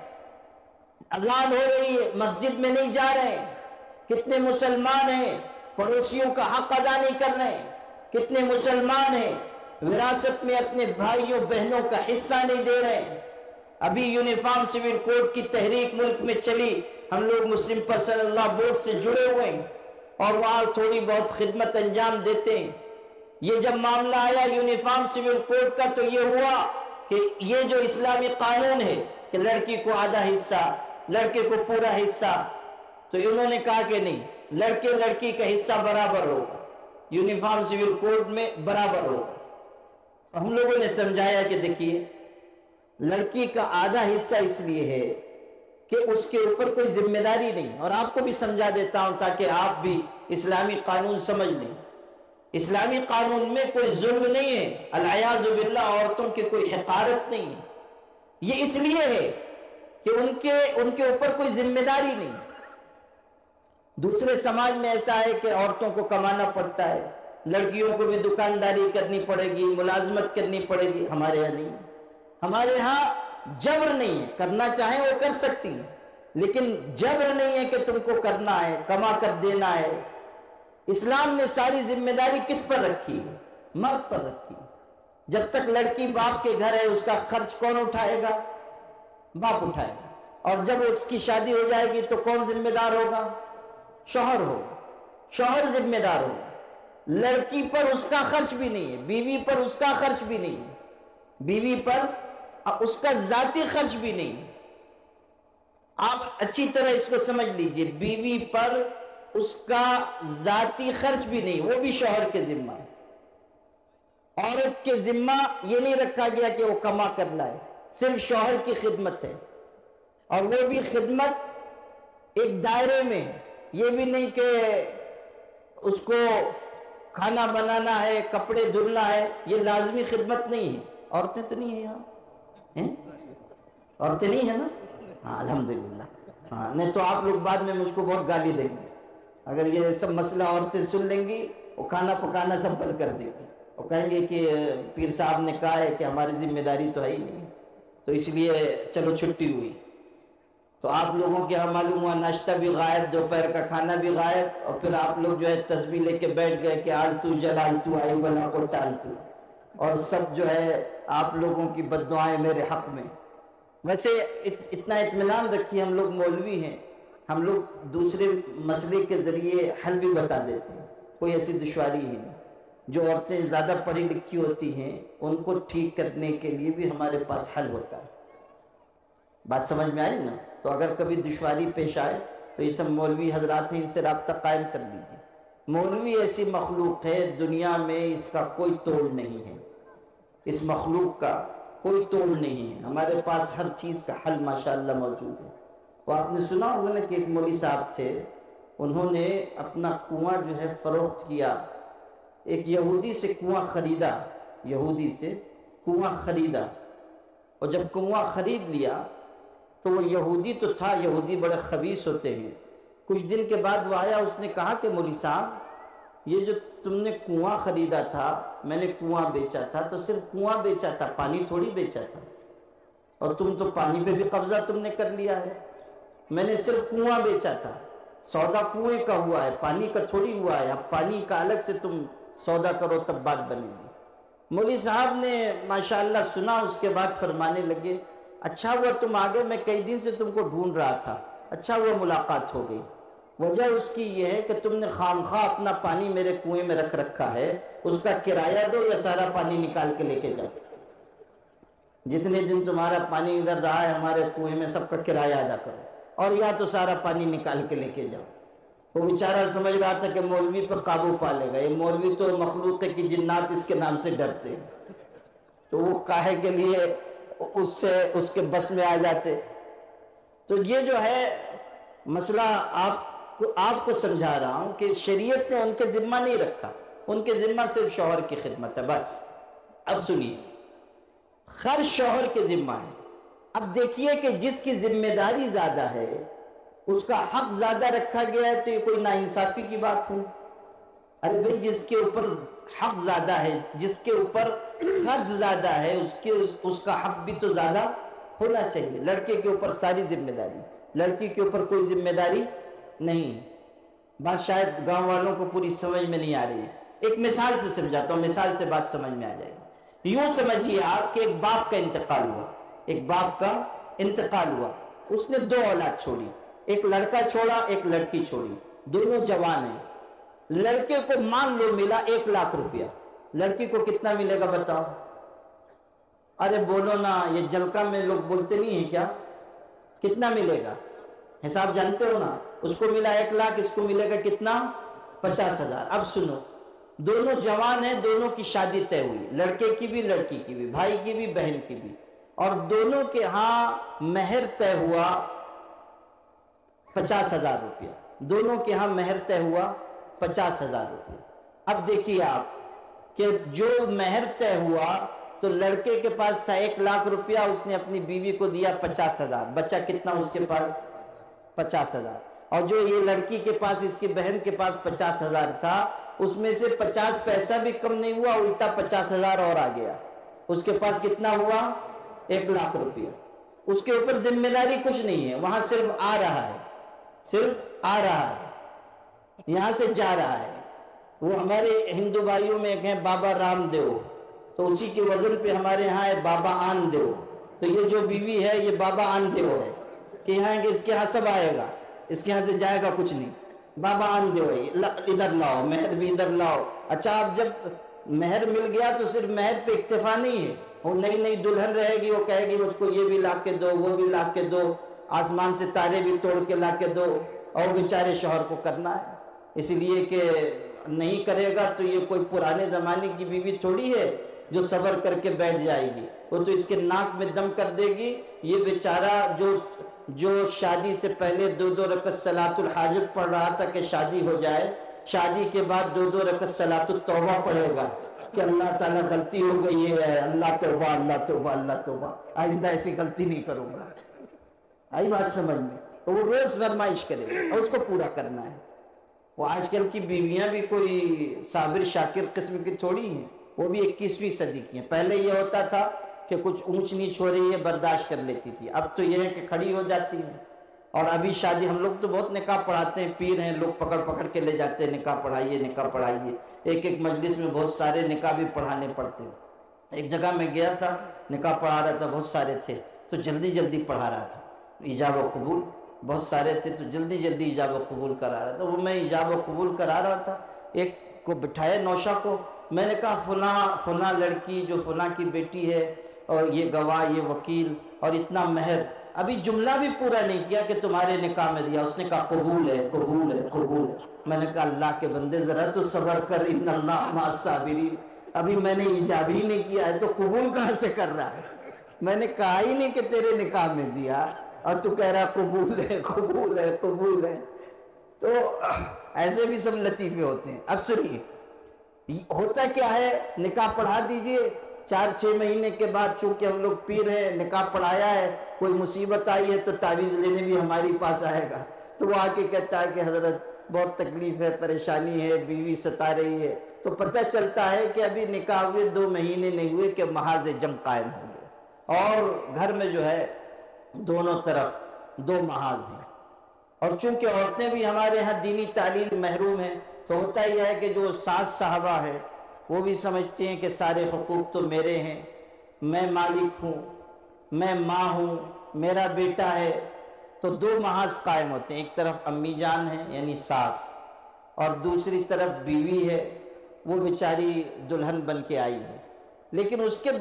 اذان ہو رہی ہے مسجد میں نہیں جا رہے ہیں۔ کتنے مسلمان ہیں پڑوسیوں کا حق ادا نہیں کر رہے ہیں، کتنے مسلمان ہیں وراثت میں اپنے بھائیوں بہنوں کا حصہ نہیں دے رہے ہیں۔ ابھی یونیفارم سول کوڈ کی تحریک ملک میں چلی، ہم لوگ مسلم پرسنل لا بورڈ سے جڑے ہوئے ہیں اور وہاں تھوڑی بہت خدمت انجام دیتے ہیں۔ یہ جب معاملہ آیا یونیفارم سول کوڈ کا تو یہ ہوا کہ یہ جو اسلامی قانون ہے کہ لڑکی کو آدھا حصہ، لڑکے کو پورا حصہ، تو انہوں نے کہا کہ نہیں، لڑکے لڑکی کا حصہ برابر ہوگا، یونیفارم سول کوڈ میں برابر ہوگا۔ ہم لوگوں نے سمجھایا کہ دیکھیے لڑکی کا آدھا حصہ اس لیے ہے کہ اس کے اوپر کوئی ذمہ داری نہیں، اور آپ کو بھی سمجھا دیتا ہوں تاکہ آپ بھی اسلامی قانون سمجھ لیں۔ اسلامی قانون میں کوئی ظلم نہیں ہے، العیاذ باللہ، عورتوں کی کوئی حقارت نہیں ہے۔ یہ اس لیے ہے کہ ان کے ان کے اوپر کوئی ذمہ داری نہیں۔ دوسرے سماج میں ایسا ہے کہ عورتوں کو کمانا پڑتا ہے، لڑکیوں کو بھی دکانداری کرنی پڑے گی، ملازمت کرنی پڑے گی۔ ہمارے یہاں نہیں، ہمارے ہاں جبر نہیں ہے، کرنا چاہیں وہ کر سکتی ہیں، لیکن جبر نہیں ہے کہ تم کو کرنا ہے، کما کر دینا ہے۔ اسلام نے ساری ذمہ داری کس پر رکھی ہے؟ مرد پر رکھی ہے۔ جب تک لڑکی باپ کے گھر ہے اس کا خرچ کون اٹھائے گا؟ باپ اٹھائے گا۔ اور جب اس کی شادی ہو جائے گی تو کون ذمہ دار ہوگا؟ شوہر ہوگا، شوہر ذمہ دار ہوگا۔ لڑکی پر اس کا خرچ بھی نہیں ہے، بیوی پر اس کا خرچ بھی نہیں ہے، بیوی پر اس کا ذاتی خرچ بھی نہیں ہے۔ آپ اچھی طرح اس کو سمجھ لیجئے، بیوی پر اس کا ذاتی خرچ بھی نہیں، وہ بھی شوہر کے ذمہ ہے۔ عورت کے ذمہ یہ نہیں رکھا گیا کہ وہ کما کر لائے، صرف شوہر کی خدمت ہے، اور وہ بھی خدمت ایک دائرے میں، یہ بھی نہیں کہ اس کو کھانا بنانا ہے، کپڑے دھلنا ہے، یہ لازمی خدمت نہیں ہے۔ عورتیں تو نہیں ہیں یہاں، ہیں؟ عورتیں نہیں ہیں نا؟ ہاں الحمدللہ۔ ہاں نہیں تو آپ لوگ بعد میں مجھ کو بہت گالی دیں گے اگر یہ سب مسئلہ عورتیں سن لیں گی، وہ کھانا پکانا سب بند کر دیں گی، وہ کہیں گے کہ پیر صاحب نے کہا ہے کہ ہماری ذمہ داری تو ہے ہی نہیں، تو اس لیے چلو چھٹی ہوئی۔ تو آپ لوگوں کے یہاں معلوم ہوا ناشتہ بھی غائب، دوپہر کا کھانا بھی غائب، اور پھر آپ لوگ جو ہے تسبیح لے کے بیٹھ گئے کہ آلتو جلالتو آئی بلا کو ٹالتو، اور سب جو ہے آپ لوگوں کی بد دعائیں میرے حق میں۔ ویسے اتنا اطمینان رکھیے، ہم لوگ مولوی ہیں، ہم لوگ دوسرے مسئلے کے ذریعے حل بھی بتا دیتے ہیں، کوئی ایسی دشواری ہی نہیں۔ جو عورتیں زیادہ پڑھی لکھی ہوتی ہیں ان کو ٹھیک کرنے کے لیے بھی ہمارے پاس حل ہوتا ہے۔ بات سمجھ میں آئی نا؟ تو اگر کبھی دشواری پیش آئے تو یہ سب مولوی حضرات ہیں، ان سے رابطہ قائم کر لیجیے۔ مولوی ایسی مخلوق ہے دنیا میں اس کا کوئی توڑ نہیں ہے، اس مخلوق کا کوئی توڑ نہیں ہے، ہمارے پاس ہر چیز کا حل ماشاءاللہ موجود ہے۔ تو آپ نے سنا ہوگا نا کہ ایک مولوی صاحب تھے، انہوں نے اپنا کنواں جو ہے فروخت کیا، ایک یہودی سے کنواں خریدا، یہودی سے کنواں خریدا، اور جب کنواں خرید لیا تو وہ یہودی تو تھا، یہودی بڑے خبیث ہوتے ہیں. کچھ دن کے بعد وہ آیا، اس نے کہا کہ مولوی صاحب یہ جو تم نے کنواں خریدا تھا، میں نے کنواں بیچا تھا، تو صرف کنواں بیچا تھا، پانی تھوڑی بیچا تھا، اور تم تو پانی پہ بھی قبضہ تم نے کر لیا ہے. میں نے صرف کنواں بیچا تھا، سودا کنویں کا ہوا ہے، پانی کا تھوڑی ہوا ہے، اب پانی کا الگ سے تم سودا کرو تب بات بنے گی. مولوی صاحب نے ماشاءاللہ سنا، اس کے بعد فرمانے لگے اچھا ہوا تم آ گئے، میں کئی دن سے تم کو ڈھونڈ رہا تھا، اچھا ہوا ملاقات ہو گئی. وجہ اس کی یہ ہے کہ تم نے خام خواہ اپنا پانی میرے کنویں میں رکھ رکھا ہے، اس کا کرایہ دو یا سارا پانی نکال کے لے کے جاؤ. جتنے دن تمہارا پانی ادھر رہا ہے ہمارے کنویں میں، سب کا کرایہ ادا کرو، اور یا تو سارا پانی نکال کے لے کے جاؤ. وہ بیچارہ سمجھ رہا تھا کہ مولوی پر قابو پا لے گا، یہ مولوی تو مخلوق ہے کہ جنات اس کے نام سے ڈرتے ہیں، تو وہ کاہے کے لیے اس سے اس کے بس میں آ جاتے. تو یہ جو ہے مسئلہ آپ کو آپ کو سمجھا رہا ہوں کہ شریعت نے ان کے ذمہ نہیں رکھا، ان کے ذمہ صرف شوہر کی خدمت ہے بس. اب سنیے، خرچ شوہر کے ذمہ ہے. اب دیکھیے کہ جس کی ذمہ داری زیادہ ہے، اس کا حق زیادہ رکھا گیا ہے، تو یہ کوئی ناانصافی کی بات ہے؟ ارے بھئی جس کے اوپر حق زیادہ ہے، جس کے اوپر خرچ زیادہ ہے، اس کے اس کا حق بھی تو زیادہ ہونا چاہیے. لڑکے کے اوپر ساری ذمہ داری، لڑکی کے اوپر کوئی ذمہ داری نہیں. بات شاید گاؤں والوں کو پوری سمجھ میں نہیں آ رہی ہے. ایک مثال سے سمجھاتا ہوں، مثال سے بات سمجھ میں آ جائے گی. یوں سمجھیے آپ کہ ایک باپ کا انتقال ہوا، ایک باپ کا انتقال ہوا، اس نے دو اولاد چھوڑی، ایک لڑکا چھوڑا ایک لڑکی چھوڑی، دونوں جوان ہیں. لڑکے کو مان لو ملا ایک لاکھ روپیہ، لڑکی کو کتنا ملے گا بتاؤ؟ ارے بولو نا، یہ جلکا میں لوگ بولتے نہیں ہیں کیا؟ کتنا ملے گا؟ حساب جانتے ہو نا. اس کو ملا ایک لاکھ، اس کو ملے گا کتنا؟ پچاس ہزار. اب سنو، دونوں جوان ہیں، دونوں کی شادی طے ہوئی، لڑکے کی بھی لڑکی کی بھی، بھائی کی بھی بہن کی بھی، اور دونوں کے ہاں مہر طے ہوا پچاس ہزار روپیہ. دونوں کے ہاں مہر طے ہوا پچاس ہزار روپیہ. اب دیکھیے آپ کہ جو مہر طے ہوا تو لڑکے کے پاس تھا ایک لاکھ روپیہ، اس نے اپنی بیوی کو دیا پچاس ہزار، بچا کتنا اس کے پاس؟ پچاس ہزار. اور جو یہ لڑکی کے پاس، اس کی بہن کے پاس پچاس ہزار تھا، اس میں سے پچاس پیسہ بھی کم نہیں ہوا، الٹا پچاس ہزار اور آ گیا. اس کے پاس کتنا ہوا؟ ایک لاکھ روپیہ. اس کے اوپر ذمہ داری کچھ نہیں ہے، وہاں صرف آ رہا ہے، صرف آ رہا ہے، یہاں سے جا رہا ہے. وہ ہمارے ہندو بھائیوں میں ایک ہیں بابا رام دیو، تو اسی کے وزن پہ ہمارے ہاں ہے بابا آن دیو. تو یہ جو بیوی ہے یہ بابا آن دیو ہے، کہ یہاں کہ اس کے ہاں سب آئے گا، اس کے ہاں سے جائے گا کچھ نہیں. بابا آن دیو ہے، ادھر لاؤ مہر بھی ادھر لاؤ. اچھا اب جب مہر مل گیا تو صرف مہر پہ اکتفا نہیں ہے، وہ نئی نئی دلہن رہے گی، وہ کہے گی مجھ کو یہ بھی لا کے دو، وہ بھی لا کے دو، آسمان سے تارے بھی توڑ کے لا کے دو، اور بیچارے شوہر کو کرنا ہے. اس لیے کہ نہیں کرے گا تو یہ کوئی پرانے زمانے کی بیوی تھوڑی ہے جو صبر کر کے بیٹھ جائے گی، وہ تو اس کے ناک میں دم کر دے گی. یہ بیچارہ جو جو شادی سے پہلے دو دو رکعت صلاۃ الحاجت پڑھ رہا تھا کہ شادی ہو جائے، شادی کے بعد دو دو رکعت صلاۃ التوبہ پڑھے گا کہ اللہ تعالیٰ غلطی ہو گئی ہے، اللہ توبہ اللہ توبہ اللہ توبہ، آئندہ ایسی غلطی نہیں کروں گا. آئی بات سمجھ میں؟ تو وہ روز فرمائش کرے گا اور اس کو پورا کرنا ہے. وہ آج کل کی بیویاں بھی کوئی صابر شاکر قسم کی تھوڑی ہیں، وہ بھی اکیسویں صدی کی ہیں. پہلے یہ ہوتا تھا کہ کچھ اونچ نیچ ہو رہی ہے برداشت کر لیتی تھی، اب تو یہ ہے کہ کھڑی ہو جاتی ہیں. اور ابھی شادی، ہم لوگ تو بہت نکاح پڑھاتے ہیں، پیر ہیں لوگ پکڑ پکڑ کے لے جاتے ہیں، نکاح پڑھائیے نکاح پڑھائیے. ایک ایک مجلس میں بہت سارے نکاح بھی پڑھانے پڑتے ہیں. ایک جگہ میں گیا تھا، نکاح پڑھا رہا تھا، بہت سارے تھے تو جلدی جلدی پڑھا رہا تھا. ایجاب و قبول بہت سارے تھے تو جلدی جلدی ایجاب و قبول کرا رہا تھا. وہ میں ایجاب و قبول کرا رہا تھا، ایک کو بٹھایا نوشہ کو، میں نے کہا فلاں فلاں لڑکی جو فلاں کی بیٹی ہے، اور یہ گواہ یہ وکیل اور اتنا مہر. ابھی جملہ بھی پورا نہیں کیا کہ تمہارے نکاح میں دیا، اس نے کہا قبول ہے قبول ہے قبول ہے. میں نے کہا اللہ کے بندے ذرا تو صبر کر، ان اللہ مع الصابرین. ابھی میں نے ایجاب ہی نہیں کیا ہے تو قبول کہاں سے کر رہا ہے؟ میں نے کہا ہی نہیں کہ تیرے نکاح میں دیا اور تو کہہ رہا قبول ہے قبول ہے قبول ہے. تو ایسے بھی سب لطیفے ہوتے ہیں. اب سنیے، ہوتا کیا ہے، نکاح پڑھا دیجئے چار چھ مہینے کے بعد چونکہ ہم لوگ پیر ہیں، نکاح پڑھایا ہے، کوئی مصیبت آئی ہے تو تعویذ لینے بھی ہماری پاس آئے گا، تو وہ آ کے کہتا ہے کہ حضرت بہت تکلیف ہے، پریشانی ہے، بیوی ستا رہی ہے، تو پتہ چلتا ہے کہ ابھی نکاح ہوئے دو مہینے نہیں ہوئے کہ محاذ جنگ قائم ہو گئے، اور گھر میں جو ہے دونوں طرف دو محاذ ہیں۔ اور چونکہ عورتیں بھی ہمارے ہاں دینی تعلیم محروم ہیں، تو ہوتا ہی ہے کہ جو ساس صاحبہ ہے وہ بھی سمجھتے ہیں کہ سارے حقوق تو میرے ہیں، میں مالک ہوں، میں ماں ہوں، میرا بیٹا ہے، تو دو محاذ قائم ہوتے ہیں، ایک طرف امی جان ہے یعنی ساس، اور دوسری طرف بیوی ہے، وہ بیچاری دلہن بن کے آئی ہے، لیکن اس کے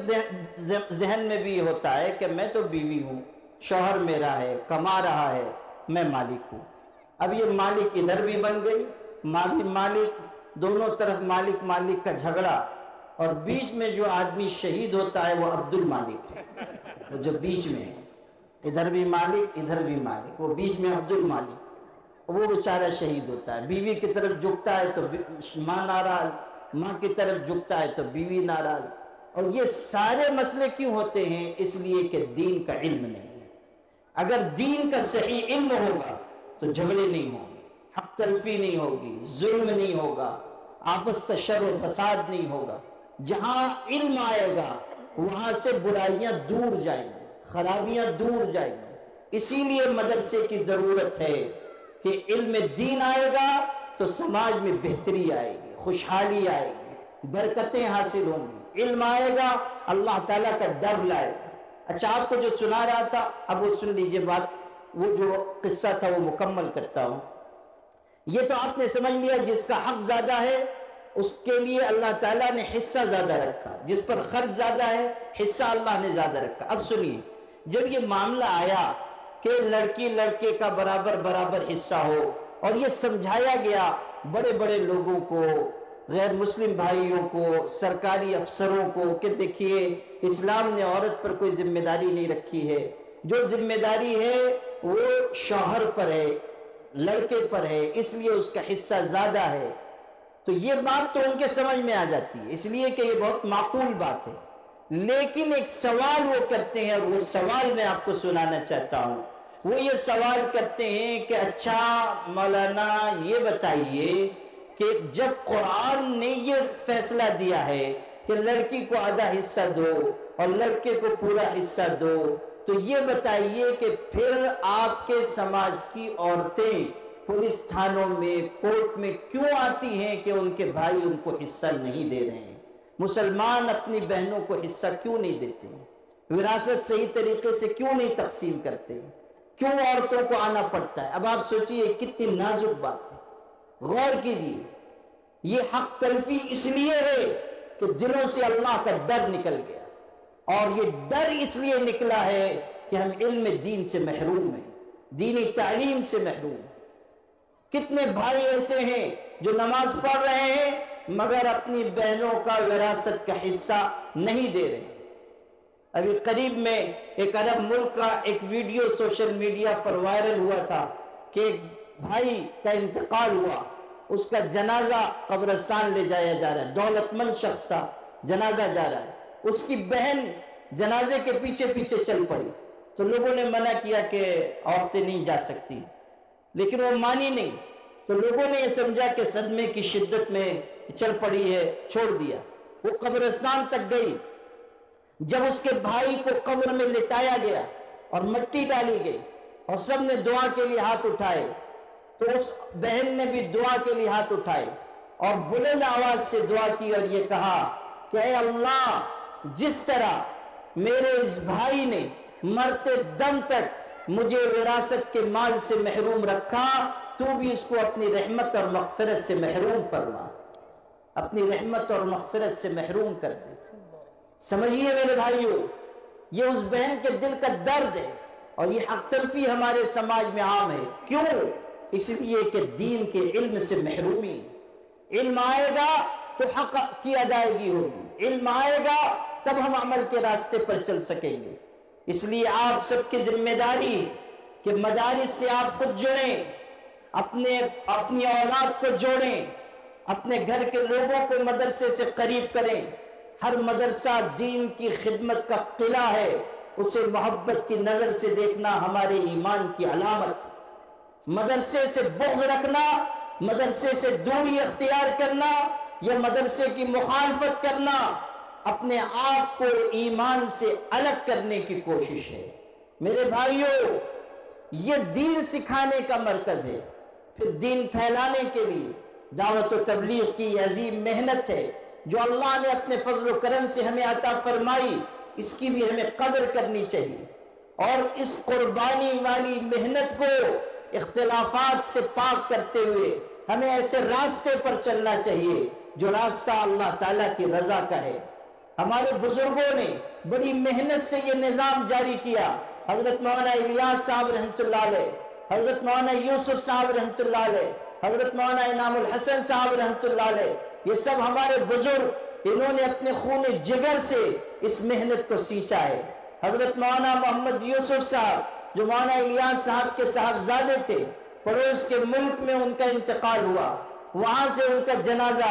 ذہن میں بھی یہ ہوتا ہے کہ میں تو بیوی ہوں، شوہر میرا ہے، کما رہا ہے، میں مالک ہوں۔ اب یہ مالک ادھر بھی بن گئی، ماں بھی مالک، دونوں طرف مالک مالک کا جھگڑا، اور بیچ میں جو آدمی شہید ہوتا ہے وہ عبد المالک ہے، وہ جو بیچ میں ہے، ادھر بھی مالک ادھر بھی مالک، وہ بیچ میں عبد المالک، وہ بیچارہ شہید ہوتا ہے۔ بیوی کی طرف جھکتا ہے تو ماں ناراض، ماں کی طرف جھکتا ہے تو بیوی ناراض۔ اور یہ سارے مسئلے کیوں ہوتے ہیں؟ اس لیے کہ دین کا علم نہیں ہے۔ اگر دین کا صحیح علم ہوگا تو جھگڑے نہیں ہوں گے، حق تلفی نہیں ہوگی، ظلم نہیں ہوگا، آپس کا شر و فساد نہیں ہوگا۔ جہاں علم آئے گا وہاں سے برائیاں دور جائیں گی، خرابیاں دور جائیں گی۔ اسی لیے مدرسے کی ضرورت ہے کہ علم دین آئے گا تو سماج میں بہتری آئے گی، خوشحالی آئے گی، برکتیں حاصل ہوں گی۔ علم آئے گا، اللہ تعالیٰ کا ڈر لائے گا۔ اچھا، آپ کو جو سنا رہا تھا اب وہ سن لیجئے بات، وہ جو قصہ تھا وہ مکمل کرتا ہوں۔ یہ تو آپ نے سمجھ لیا، جس کا حق زیادہ ہے اس کے لیے اللہ تعالیٰ نے حصہ زیادہ رکھا، جس پر خرچ زیادہ ہے حصہ اللہ نے زیادہ رکھا۔ اب سنیے، جب یہ معاملہ آیا کہ لڑکی لڑکے کا برابر برابر حصہ ہو، اور یہ سمجھایا گیا بڑے بڑے لوگوں کو، غیر مسلم بھائیوں کو، سرکاری افسروں کو، کہ دیکھیے اسلام نے عورت پر کوئی ذمہ داری نہیں رکھی ہے، جو ذمہ داری ہے وہ شوہر پر ہے، لڑکے پر ہے، اس لیے اس کا حصہ زیادہ ہے۔ تو یہ بات تو ان کے سمجھ میں آ جاتی ہے، اس لیے کہ یہ بہت معقول بات ہے۔ لیکن ایک سوال وہ کرتے ہیں، اور وہ سوال میں آپ کو سنانا چاہتا ہوں۔ وہ یہ سوال کرتے ہیں کہ اچھا مولانا یہ بتائیے کہ جب قرآن نے یہ فیصلہ دیا ہے کہ لڑکی کو آدھا حصہ دو اور لڑکے کو پورا حصہ دو، تو یہ بتائیے کہ پھر آپ کے سماج کی عورتیں پولیس تھانوں میں، کورٹ میں کیوں آتی ہیں کہ ان کے بھائی ان کو حصہ نہیں دے رہے ہیں؟ مسلمان اپنی بہنوں کو حصہ کیوں نہیں دیتے ہیں؟ وراثت صحیح طریقے سے کیوں نہیں تقسیم کرتے ہیں؟ کیوں عورتوں کو آنا پڑتا ہے؟ اب آپ سوچئے کتنی نازک بات ہے، غور کیجئے۔ یہ حق تلفی اس لیے ہے کہ دلوں سے اللہ کا ڈر نکل گیا، اور یہ ڈر اس لیے نکلا ہے کہ ہم علم دین سے محروم ہیں، دینی تعلیم سے محروم ہیں۔ کتنے بھائی ایسے ہیں جو نماز پڑھ رہے ہیں مگر اپنی بہنوں کا وراثت کا حصہ نہیں دے رہے ہیں۔ ابھی قریب میں ایک عرب ملک کا ایک ویڈیو سوشل میڈیا پر وائرل ہوا تھا کہ ایک بھائی کا انتقال ہوا، اس کا جنازہ قبرستان لے جایا جا رہا ہے، دولت مند شخص تھا، جنازہ جا رہا ہے، اس کی بہن جنازے کے پیچھے پیچھے چل پڑی، تو لوگوں نے منع کیا کہ عورتیں نہیں جا سکتی، لیکن وہ مانی نہیں، تو لوگوں نے یہ سمجھا کہ صدمے کی شدت میں چل پڑی ہے، چھوڑ دیا۔ وہ قبرستان تک گئی، جب اس کے بھائی کو قبر میں لٹایا گیا اور مٹی ڈالی گئی اور سب نے دعا کے لیے ہاتھ اٹھائے، تو اس بہن نے بھی دعا کے لیے ہاتھ اٹھائے اور بلند آواز سے دعا کی اور یہ کہا کہ اے اللہ، جس طرح میرے اس بھائی نے مرتے دم تک مجھے وراثت کے مال سے محروم رکھا، تو بھی اس کو اپنی رحمت اور مغفرت سے محروم فرما، اپنی رحمت اور مغفرت سے محروم کر دے۔ سمجھیے میرے بھائیوں، یہ اس بہن کے دل کا درد ہے، اور یہ حق تلفی ہمارے سماج میں عام ہے۔ کیوں؟ اس لیے کہ دین کے علم سے محرومی۔ علم آئے گا تو حق کی ادائیگی ہوگی، علم آئے گا تب ہم عمل کے راستے پر چل سکیں گے۔ اس لیے آپ سب کی ذمہ داری ہے کہ مدارس سے آپ خود جڑیں، اپنے اپنی اولاد کو جوڑیں، اپنے گھر کے لوگوں کو مدرسے سے قریب کریں، ہر مدرسہ دین کی خدمت کا قلعہ ہے، اسے محبت کی نظر سے دیکھنا ہمارے ایمان کی علامت۔ مدرسے سے بغض رکھنا، مدرسے سے دوری اختیار کرنا یا مدرسے کی مخالفت کرنا اپنے آپ کو ایمان سے الگ کرنے کی کوشش ہے۔ میرے بھائیوں، یہ دین سکھانے کا مرکز ہے، پھر دین پھیلانے کے لیے دعوت و تبلیغ کی عظیم محنت ہے جو اللہ نے اپنے فضل و کرم سے ہمیں عطا فرمائی، اس کی بھی ہمیں قدر کرنی چاہیے، اور اس قربانی والی محنت کو اختلافات سے پاک کرتے ہوئے ہمیں ایسے راستے پر چلنا چاہیے جو راستہ اللہ تعالیٰ کی رضا کا ہے۔ ہمارے بزرگوں نے بڑی محنت سے یہ نظام جاری کیا۔ حضرت مولانا الیاس صاحب رحمۃ اللہ علیہ، حضرت مولانا یوسف صاحب رحمۃ اللہ علیہ، حضرت مولانا انعام الحسن صاحب رحمۃ اللہ علیہ، یہ سب ہمارے بزرگ، انہوں نے اپنے خون جگر سے اس محنت کو سینچا ہے۔ حضرت مولانا محمد یوسف صاحب جو مولانا الیاس صاحب کے صاحبزادے تھے، پڑوس کے ملک میں ان کا انتقال ہوا، وہاں سے ان کا جنازہ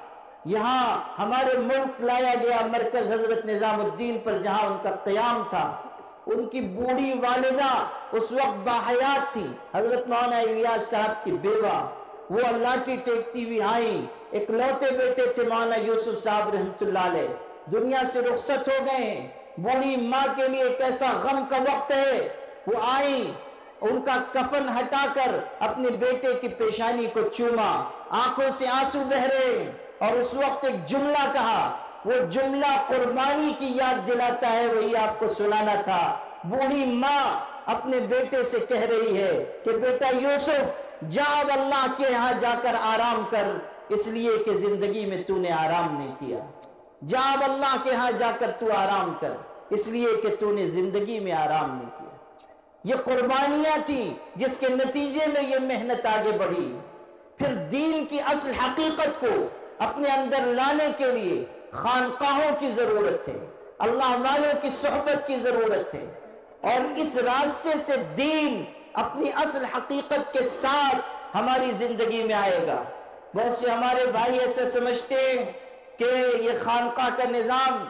یہاں ہمارے ملک لایا گیا، مرکز حضرت نظام الدین پر جہاں ان کا قیام تھا۔ ان کی بوڑھی والدہ اس وقت باحیات تھی، حضرت مولانا الیاس صاحب کی بیوہ، وہ اللہ کی ٹیکتی ہوئی آئیں، ایک لوتے بیٹے تھے مولانا یوسف صاحب رحمۃ اللہ علیہ، دنیا سے رخصت ہو گئے ہیں۔ بوڑھی ماں کے لیے کیسا غم کا وقت ہے، وہ آئیں، ان کا کفن ہٹا کر اپنے بیٹے کی پیشانی کو چوما، آنکھوں سے آنسو بہ رہے، اور اس وقت ایک جملہ کہا، وہ جملہ قربانی کی یاد دلاتا ہے، وہی آپ کو سنانا تھا۔ بوڑھی ماں اپنے بیٹے سے کہہ رہی ہے کہ بیٹا یوسف، جا اب اللہ کے یہاں جا کر آرام کر، اس لیے کہ زندگی میں تو نے آرام نہیں کیا۔ جا اب اللہ کے ہاں جا کر تو آرام کر، اس لیے کہ تو نے زندگی میں آرام نہیں کیا۔ یہ قربانیاں تھیں جس کے نتیجے میں یہ محنت آگے بڑھی۔ پھر دین کی اصل حقیقت کو اپنے اندر لانے کے لیے خانقاہوں کی ضرورت ہے، اللہ والوں کی صحبت کی ضرورت ہے، اور اس راستے سے دین اپنی اصل حقیقت کے ساتھ ہماری زندگی میں آئے گا۔ بہت سے ہمارے بھائی ایسے سمجھتے ہیں کہ یہ خانقاہ کا نظام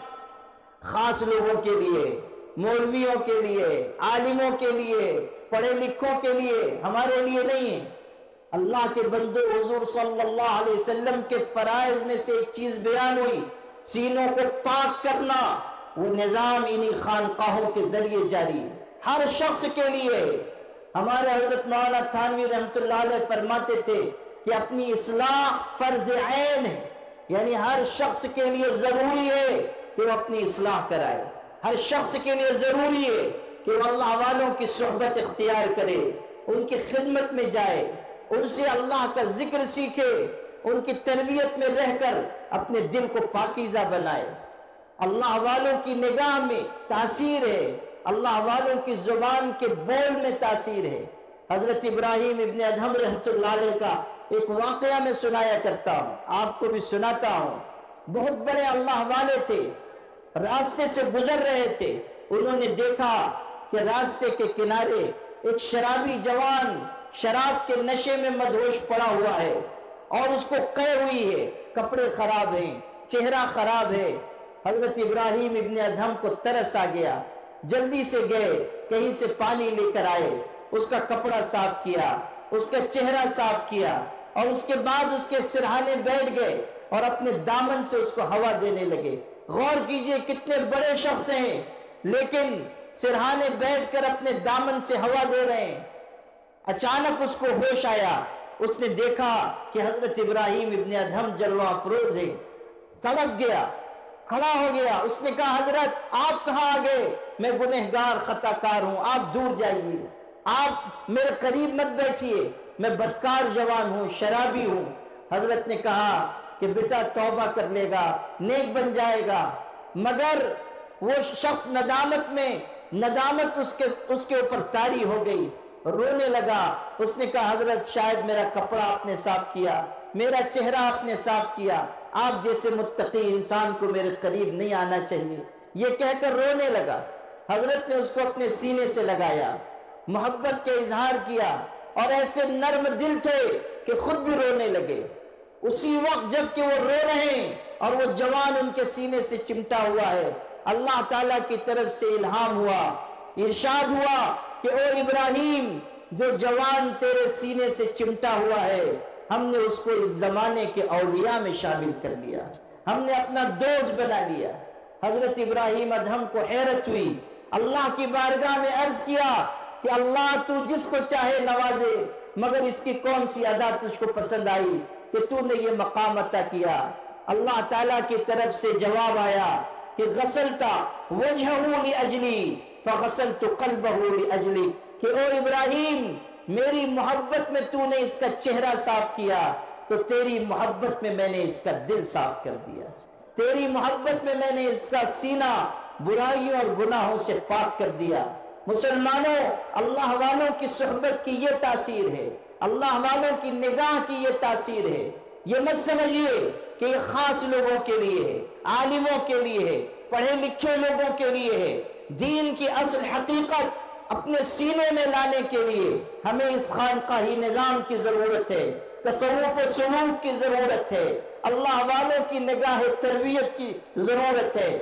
خاص لوگوں کے لیے، مولویوں کے لیے، عالموں کے لیے، پڑھے لکھوں کے لیے، ہمارے لیے نہیں ہے۔ اللہ کے بندو، حضور صلی اللہ علیہ وسلم کے فرائض میں سے ایک چیز بیان ہوئی، سینوں کو پاک کرنا، وہ نظام انہی خانقاہوں کے ذریعے جاری ہے، ہر شخص کے لیے۔ ہمارے حضرت مولانا تھانوی رحمۃ اللہ علیہ فرماتے تھے کہ اپنی اصلاح فرض عین ہے، یعنی ہر شخص کے لیے ضروری ہے کہ وہ اپنی اصلاح کرائے، ہر شخص کے لیے ضروری ہے کہ وہ اللہ والوں کی صحبت اختیار کرے، ان کی خدمت میں جائے، ان سے اللہ کا ذکر سیکھے، ان کی تربیت میں رہ کر اپنے دل کو پاکیزہ بنائے۔ اللہ والوں کی نگاہ میں تاثیر ہے، اللہ والوں کی زبان کے بول میں تاثیر ہے۔ حضرت ابراہیم ابن ادہم رحمۃ اللہ علیہ کا ایک واقعہ میں سنایا کرتا ہوں، آپ کو بھی سناتا ہوں۔ بہت بڑے اللہ والے تھے، راستے سے گزر رہے تھے، انہوں نے دیکھا کہ راستے کے کنارے ایک شرابی جوان شراب کے نشے میں مدہوش پڑا ہوا ہے، اور اس کو قے ہوئی ہے، کپڑے خراب ہیں، چہرہ خراب ہے۔ حضرت ابراہیم ابن ادہم کو ترس آ گیا، جلدی سے گئے، کہیں سے پانی لے کر آئے، اس کا کپڑا صاف کیا، اس کا چہرہ صاف کیا، اور اس کے بعد اس کے سرہانے بیٹھ گئے اور اپنے دامن سے اس کو ہوا دینے لگے۔ غور کیجئے کتنے بڑے شخص ہیں، لیکن سرہانے بیٹھ کر اپنے دامن سے ہوا دے رہے ہیں۔ اچانک اس کو ہوش آیا، اس نے دیکھا کہ حضرت ابراہیم ابن ادہم جلوہ افروز ہے، تڑپ گیا، کھڑا ہو گیا۔ اس نے کہا حضرت آپ کہاں آ گئے؟ میں گنہگار خطا کار ہوں، آپ دور جائیے، آپ میرے قریب مت بیٹھیے، میں بدکار جوان ہوں، شرابی ہوں۔ حضرت نے کہا کہ بیٹا توبہ کر لے گا، نیک بن جائے گا، مگر وہ شخص ندامت میں ندامت اس کے اس کے اوپر طاری ہو گئی، رونے لگا۔ اس نے کہا حضرت شاید میرا کپڑا آپ نے صاف کیا، میرا چہرہ آپ نے صاف کیا، آپ جیسے متقی انسان کو میرے قریب نہیں آنا چاہیے، یہ کہہ کر رونے لگا۔ حضرت نے اس کو اپنے سینے سے لگایا، محبت کا اظہار کیا، اور ایسے نرم دل تھے کہ خود بھی رونے لگے۔ اسی وقت جب کہ وہ رو رہے ہیں، اور وہ جوان ان کے سینے سے چمٹا ہوا ہے۔ اللہ تعالیٰ کی طرف سے الہام ہوا، ارشاد ہوا کہ او ابراہیم، جو جوان تیرے سینے سے چمٹا ہوا ہے، ہم نے اس کو اس زمانے کے اولیاء میں شامل کر لیا، ہم نے اپنا دوست بنا لیا۔ حضرت ابراہیم ادہم کو حیرت ہوئی، اللہ کی بارگاہ میں عرض کیا کہ اللہ تو جس کو چاہے نوازے، مگر اس کی کون سی ادا تجھ کو پسند آئی کہ تو نے یہ مقام عطا کیا؟ اللہ تعالیٰ کی طرف سے جواب آیا کہ غسلت وجہہ لأجلی فغسلت قلبہ لأجلی، کہ او ابراہیم، میری محبت میں تو نے اس کا چہرہ صاف کیا تو تیری محبت میں میں نے اس کا دل صاف کر دیا، تیری محبت میں میں نے اس کا سینہ برائیوں اور گناہوں سے پاک کر دیا۔ مسلمانوں، اللہ والوں کی صحبت کی یہ تاثیر ہے، اللہ والوں کی نگاہ کی یہ تاثیر ہے۔ یہ مت سمجھیے کہ یہ خاص لوگوں کے لیے ہے، عالموں کے لیے ہے، پڑھے لکھے لوگوں کے لیے ہے۔ دین کی اصل حقیقت اپنے سینے میں لانے کے لیے ہمیں اس خانقاہی نظام کی ضرورت ہے، تصوف و سلوک کی ضرورت ہے، اللہ والوں کی نگاہ تربیت کی ضرورت ہے۔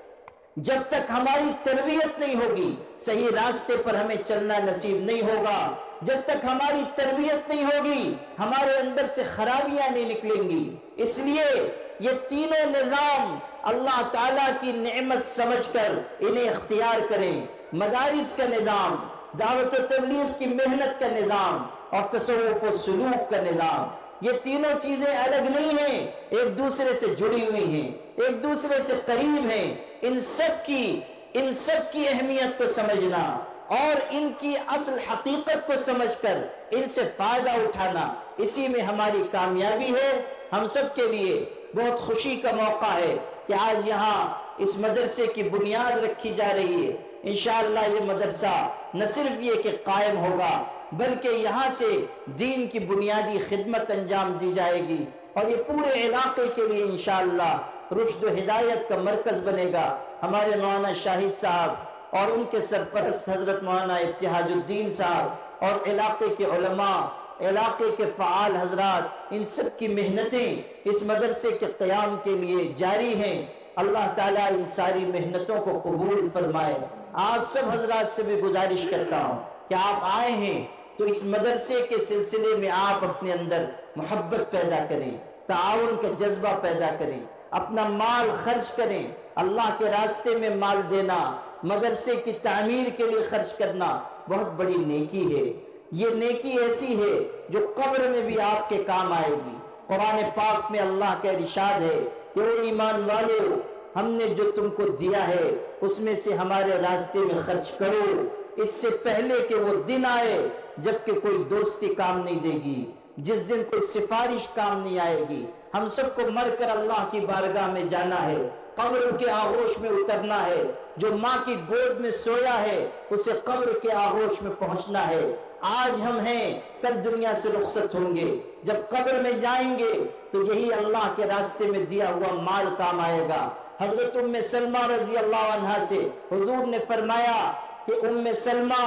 جب تک ہماری تربیت نہیں ہوگی، صحیح راستے پر ہمیں چلنا نصیب نہیں ہوگا۔ جب تک ہماری تربیت نہیں ہوگی، ہمارے اندر سے خرابیاں نہیں نکلیں گی۔ اس لیے یہ تینوں نظام اللہ تعالیٰ کی نعمت سمجھ کر انہیں اختیار کریں۔ مدارس کا نظام، دعوت و تبلیغ کی محنت کا نظام اور تصوف و سلوک کا نظام، یہ تینوں چیزیں الگ نہیں ہیں، ایک دوسرے سے جڑی ہوئی ہیں، ایک دوسرے سے قریب ہیں۔ ان سب کی ان سب کی اہمیت کو سمجھنا اور ان کی اصل حقیقت کو سمجھ کر ان سے فائدہ اٹھانا، اسی میں ہماری کامیابی ہے۔ ہم سب کے لیے بہت خوشی کا موقع ہے کہ آج یہاں اس مدرسے کی بنیاد رکھی جا رہی ہے۔ انشاءاللہ یہ مدرسہ نہ صرف یہ کہ قائم ہوگا، بلکہ یہاں سے دین کی بنیادی خدمت انجام دی جائے گی، اور یہ پورے علاقے کے لیے انشاءاللہ رشد و ہدایت کا مرکز بنے گا۔ ہمارے مولانا شاہد صاحب اور ان کے سرپرست حضرت مولانا ابتہاج الدین صاحب اور علاقے کے علماء، علاقے کے فعال حضرات، ان سب کی محنتیں اس مدرسے کے قیام کے لیے جاری ہیں۔ اللہ تعالیٰ ان ساری محنتوں کو قبول فرمائے۔ آپ سب حضرات سے بھی گزارش کرتا ہوں کہ آپ آئے ہیں تو اس مدرسے کے سلسلے میں آپ اپنے اندر محبت پیدا کریں، تعاون کا جذبہ پیدا کریں، اپنا مال خرچ کریں۔ اللہ کے راستے میں مال دینا، مدرسے کی تعمیر کے لیے خرچ کرنا بہت بڑی نیکی ہے۔ یہ نیکی ایسی ہے جو قبر میں بھی آپ کے کام آئے گی۔ قرآن پاک میں اللہ کا ارشاد ہے کہ وہ ایمان والو، ہم نے جو تم کو دیا ہے اس میں سے ہمارے راستے میں خرچ کرو، اس سے پہلے کہ وہ دن آئے جب کہ کوئی دوستی کام نہیں دے گی، جس دن کوئی سفارش کام نہیں آئے گی۔ ہم سب کو مر کر اللہ کی بارگاہ میں جانا ہے، قبر کے آغوش میں اترنا ہے۔ جو ماں کی گود میں سویا ہے اسے قبر کے آغوش میں پہنچنا ہے۔ آج ہم ہیں، کل دنیا سے رخصت ہوں گے۔ جب قبر میں جائیں گے تو یہی اللہ کے راستے میں دیا ہوا مال کام آئے گا۔ حضرت ام سلمہ رضی اللہ عنہا سے حضور نے فرمایا کہ ام سلمہ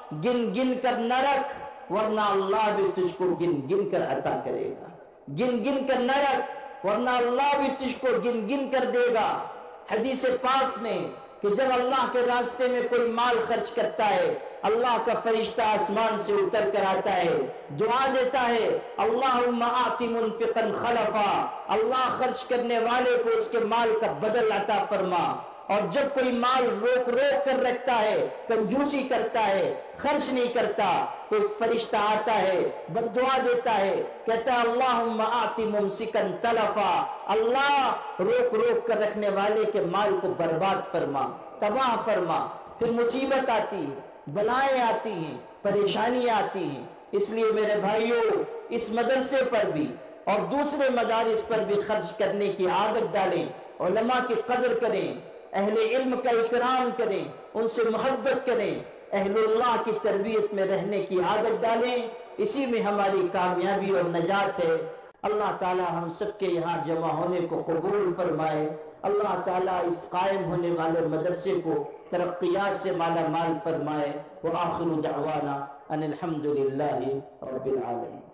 گن گن کر نہ رکھ، ورنہ اللہ بھی تجھ کو گن گن کر عطا کرے گا۔ گن گن کر نہ رکھ، ورنہ اللہ بھی تجھ کو گن گن کر دے گا۔ حدیث پاک میں کہ جب اللہ کے راستے میں کوئی مال خرچ کرتا ہے، اللہ کا فرشتہ آسمان سے اتر کر آتا ہے، دعا دیتا ہے، اللہم آتی منفقا خلفا، اللہ خرچ کرنے والے کو اس کے مال کا بدل عطا فرما۔ اور جب کوئی مال روک روک کر رکھتا ہے، کنجوسی کرتا ہے، خرچ نہیں کرتا، تو ایک فرشتہ آتا ہے، بد دعا دیتا ہے، کہتا ہے اللہم آتی ممسکا تلفا، اللہ روک روک کر رکھنے والے کے مال کو برباد فرما، تباہ فرما۔ پھر مصیبت آتی ہے، بلائیں آتی ہیں، پریشانی آتی ہیں۔ اس لیے میرے بھائیوں، اس مدرسے پر بھی اور دوسرے مدارس پر بھی خرچ کرنے کی عادت ڈالیں، علماء کی قدر کریں، اہل علم کا اکرام کریں، ان سے محبت کریں، اہل اللہ کی تربیت میں رہنے کی عادت ڈالیں۔ اسی میں ہماری کامیابی اور نجات ہے۔ اللہ تعالی ہم سب کے یہاں جمع ہونے کو قبول فرمائے۔ اللہ تعالیٰ اس قائم ہونے والے مدرسے کو ترقیات سے مالا مال فرمائے۔ وآخر دعوانا ان الحمد للہ رب العالمین۔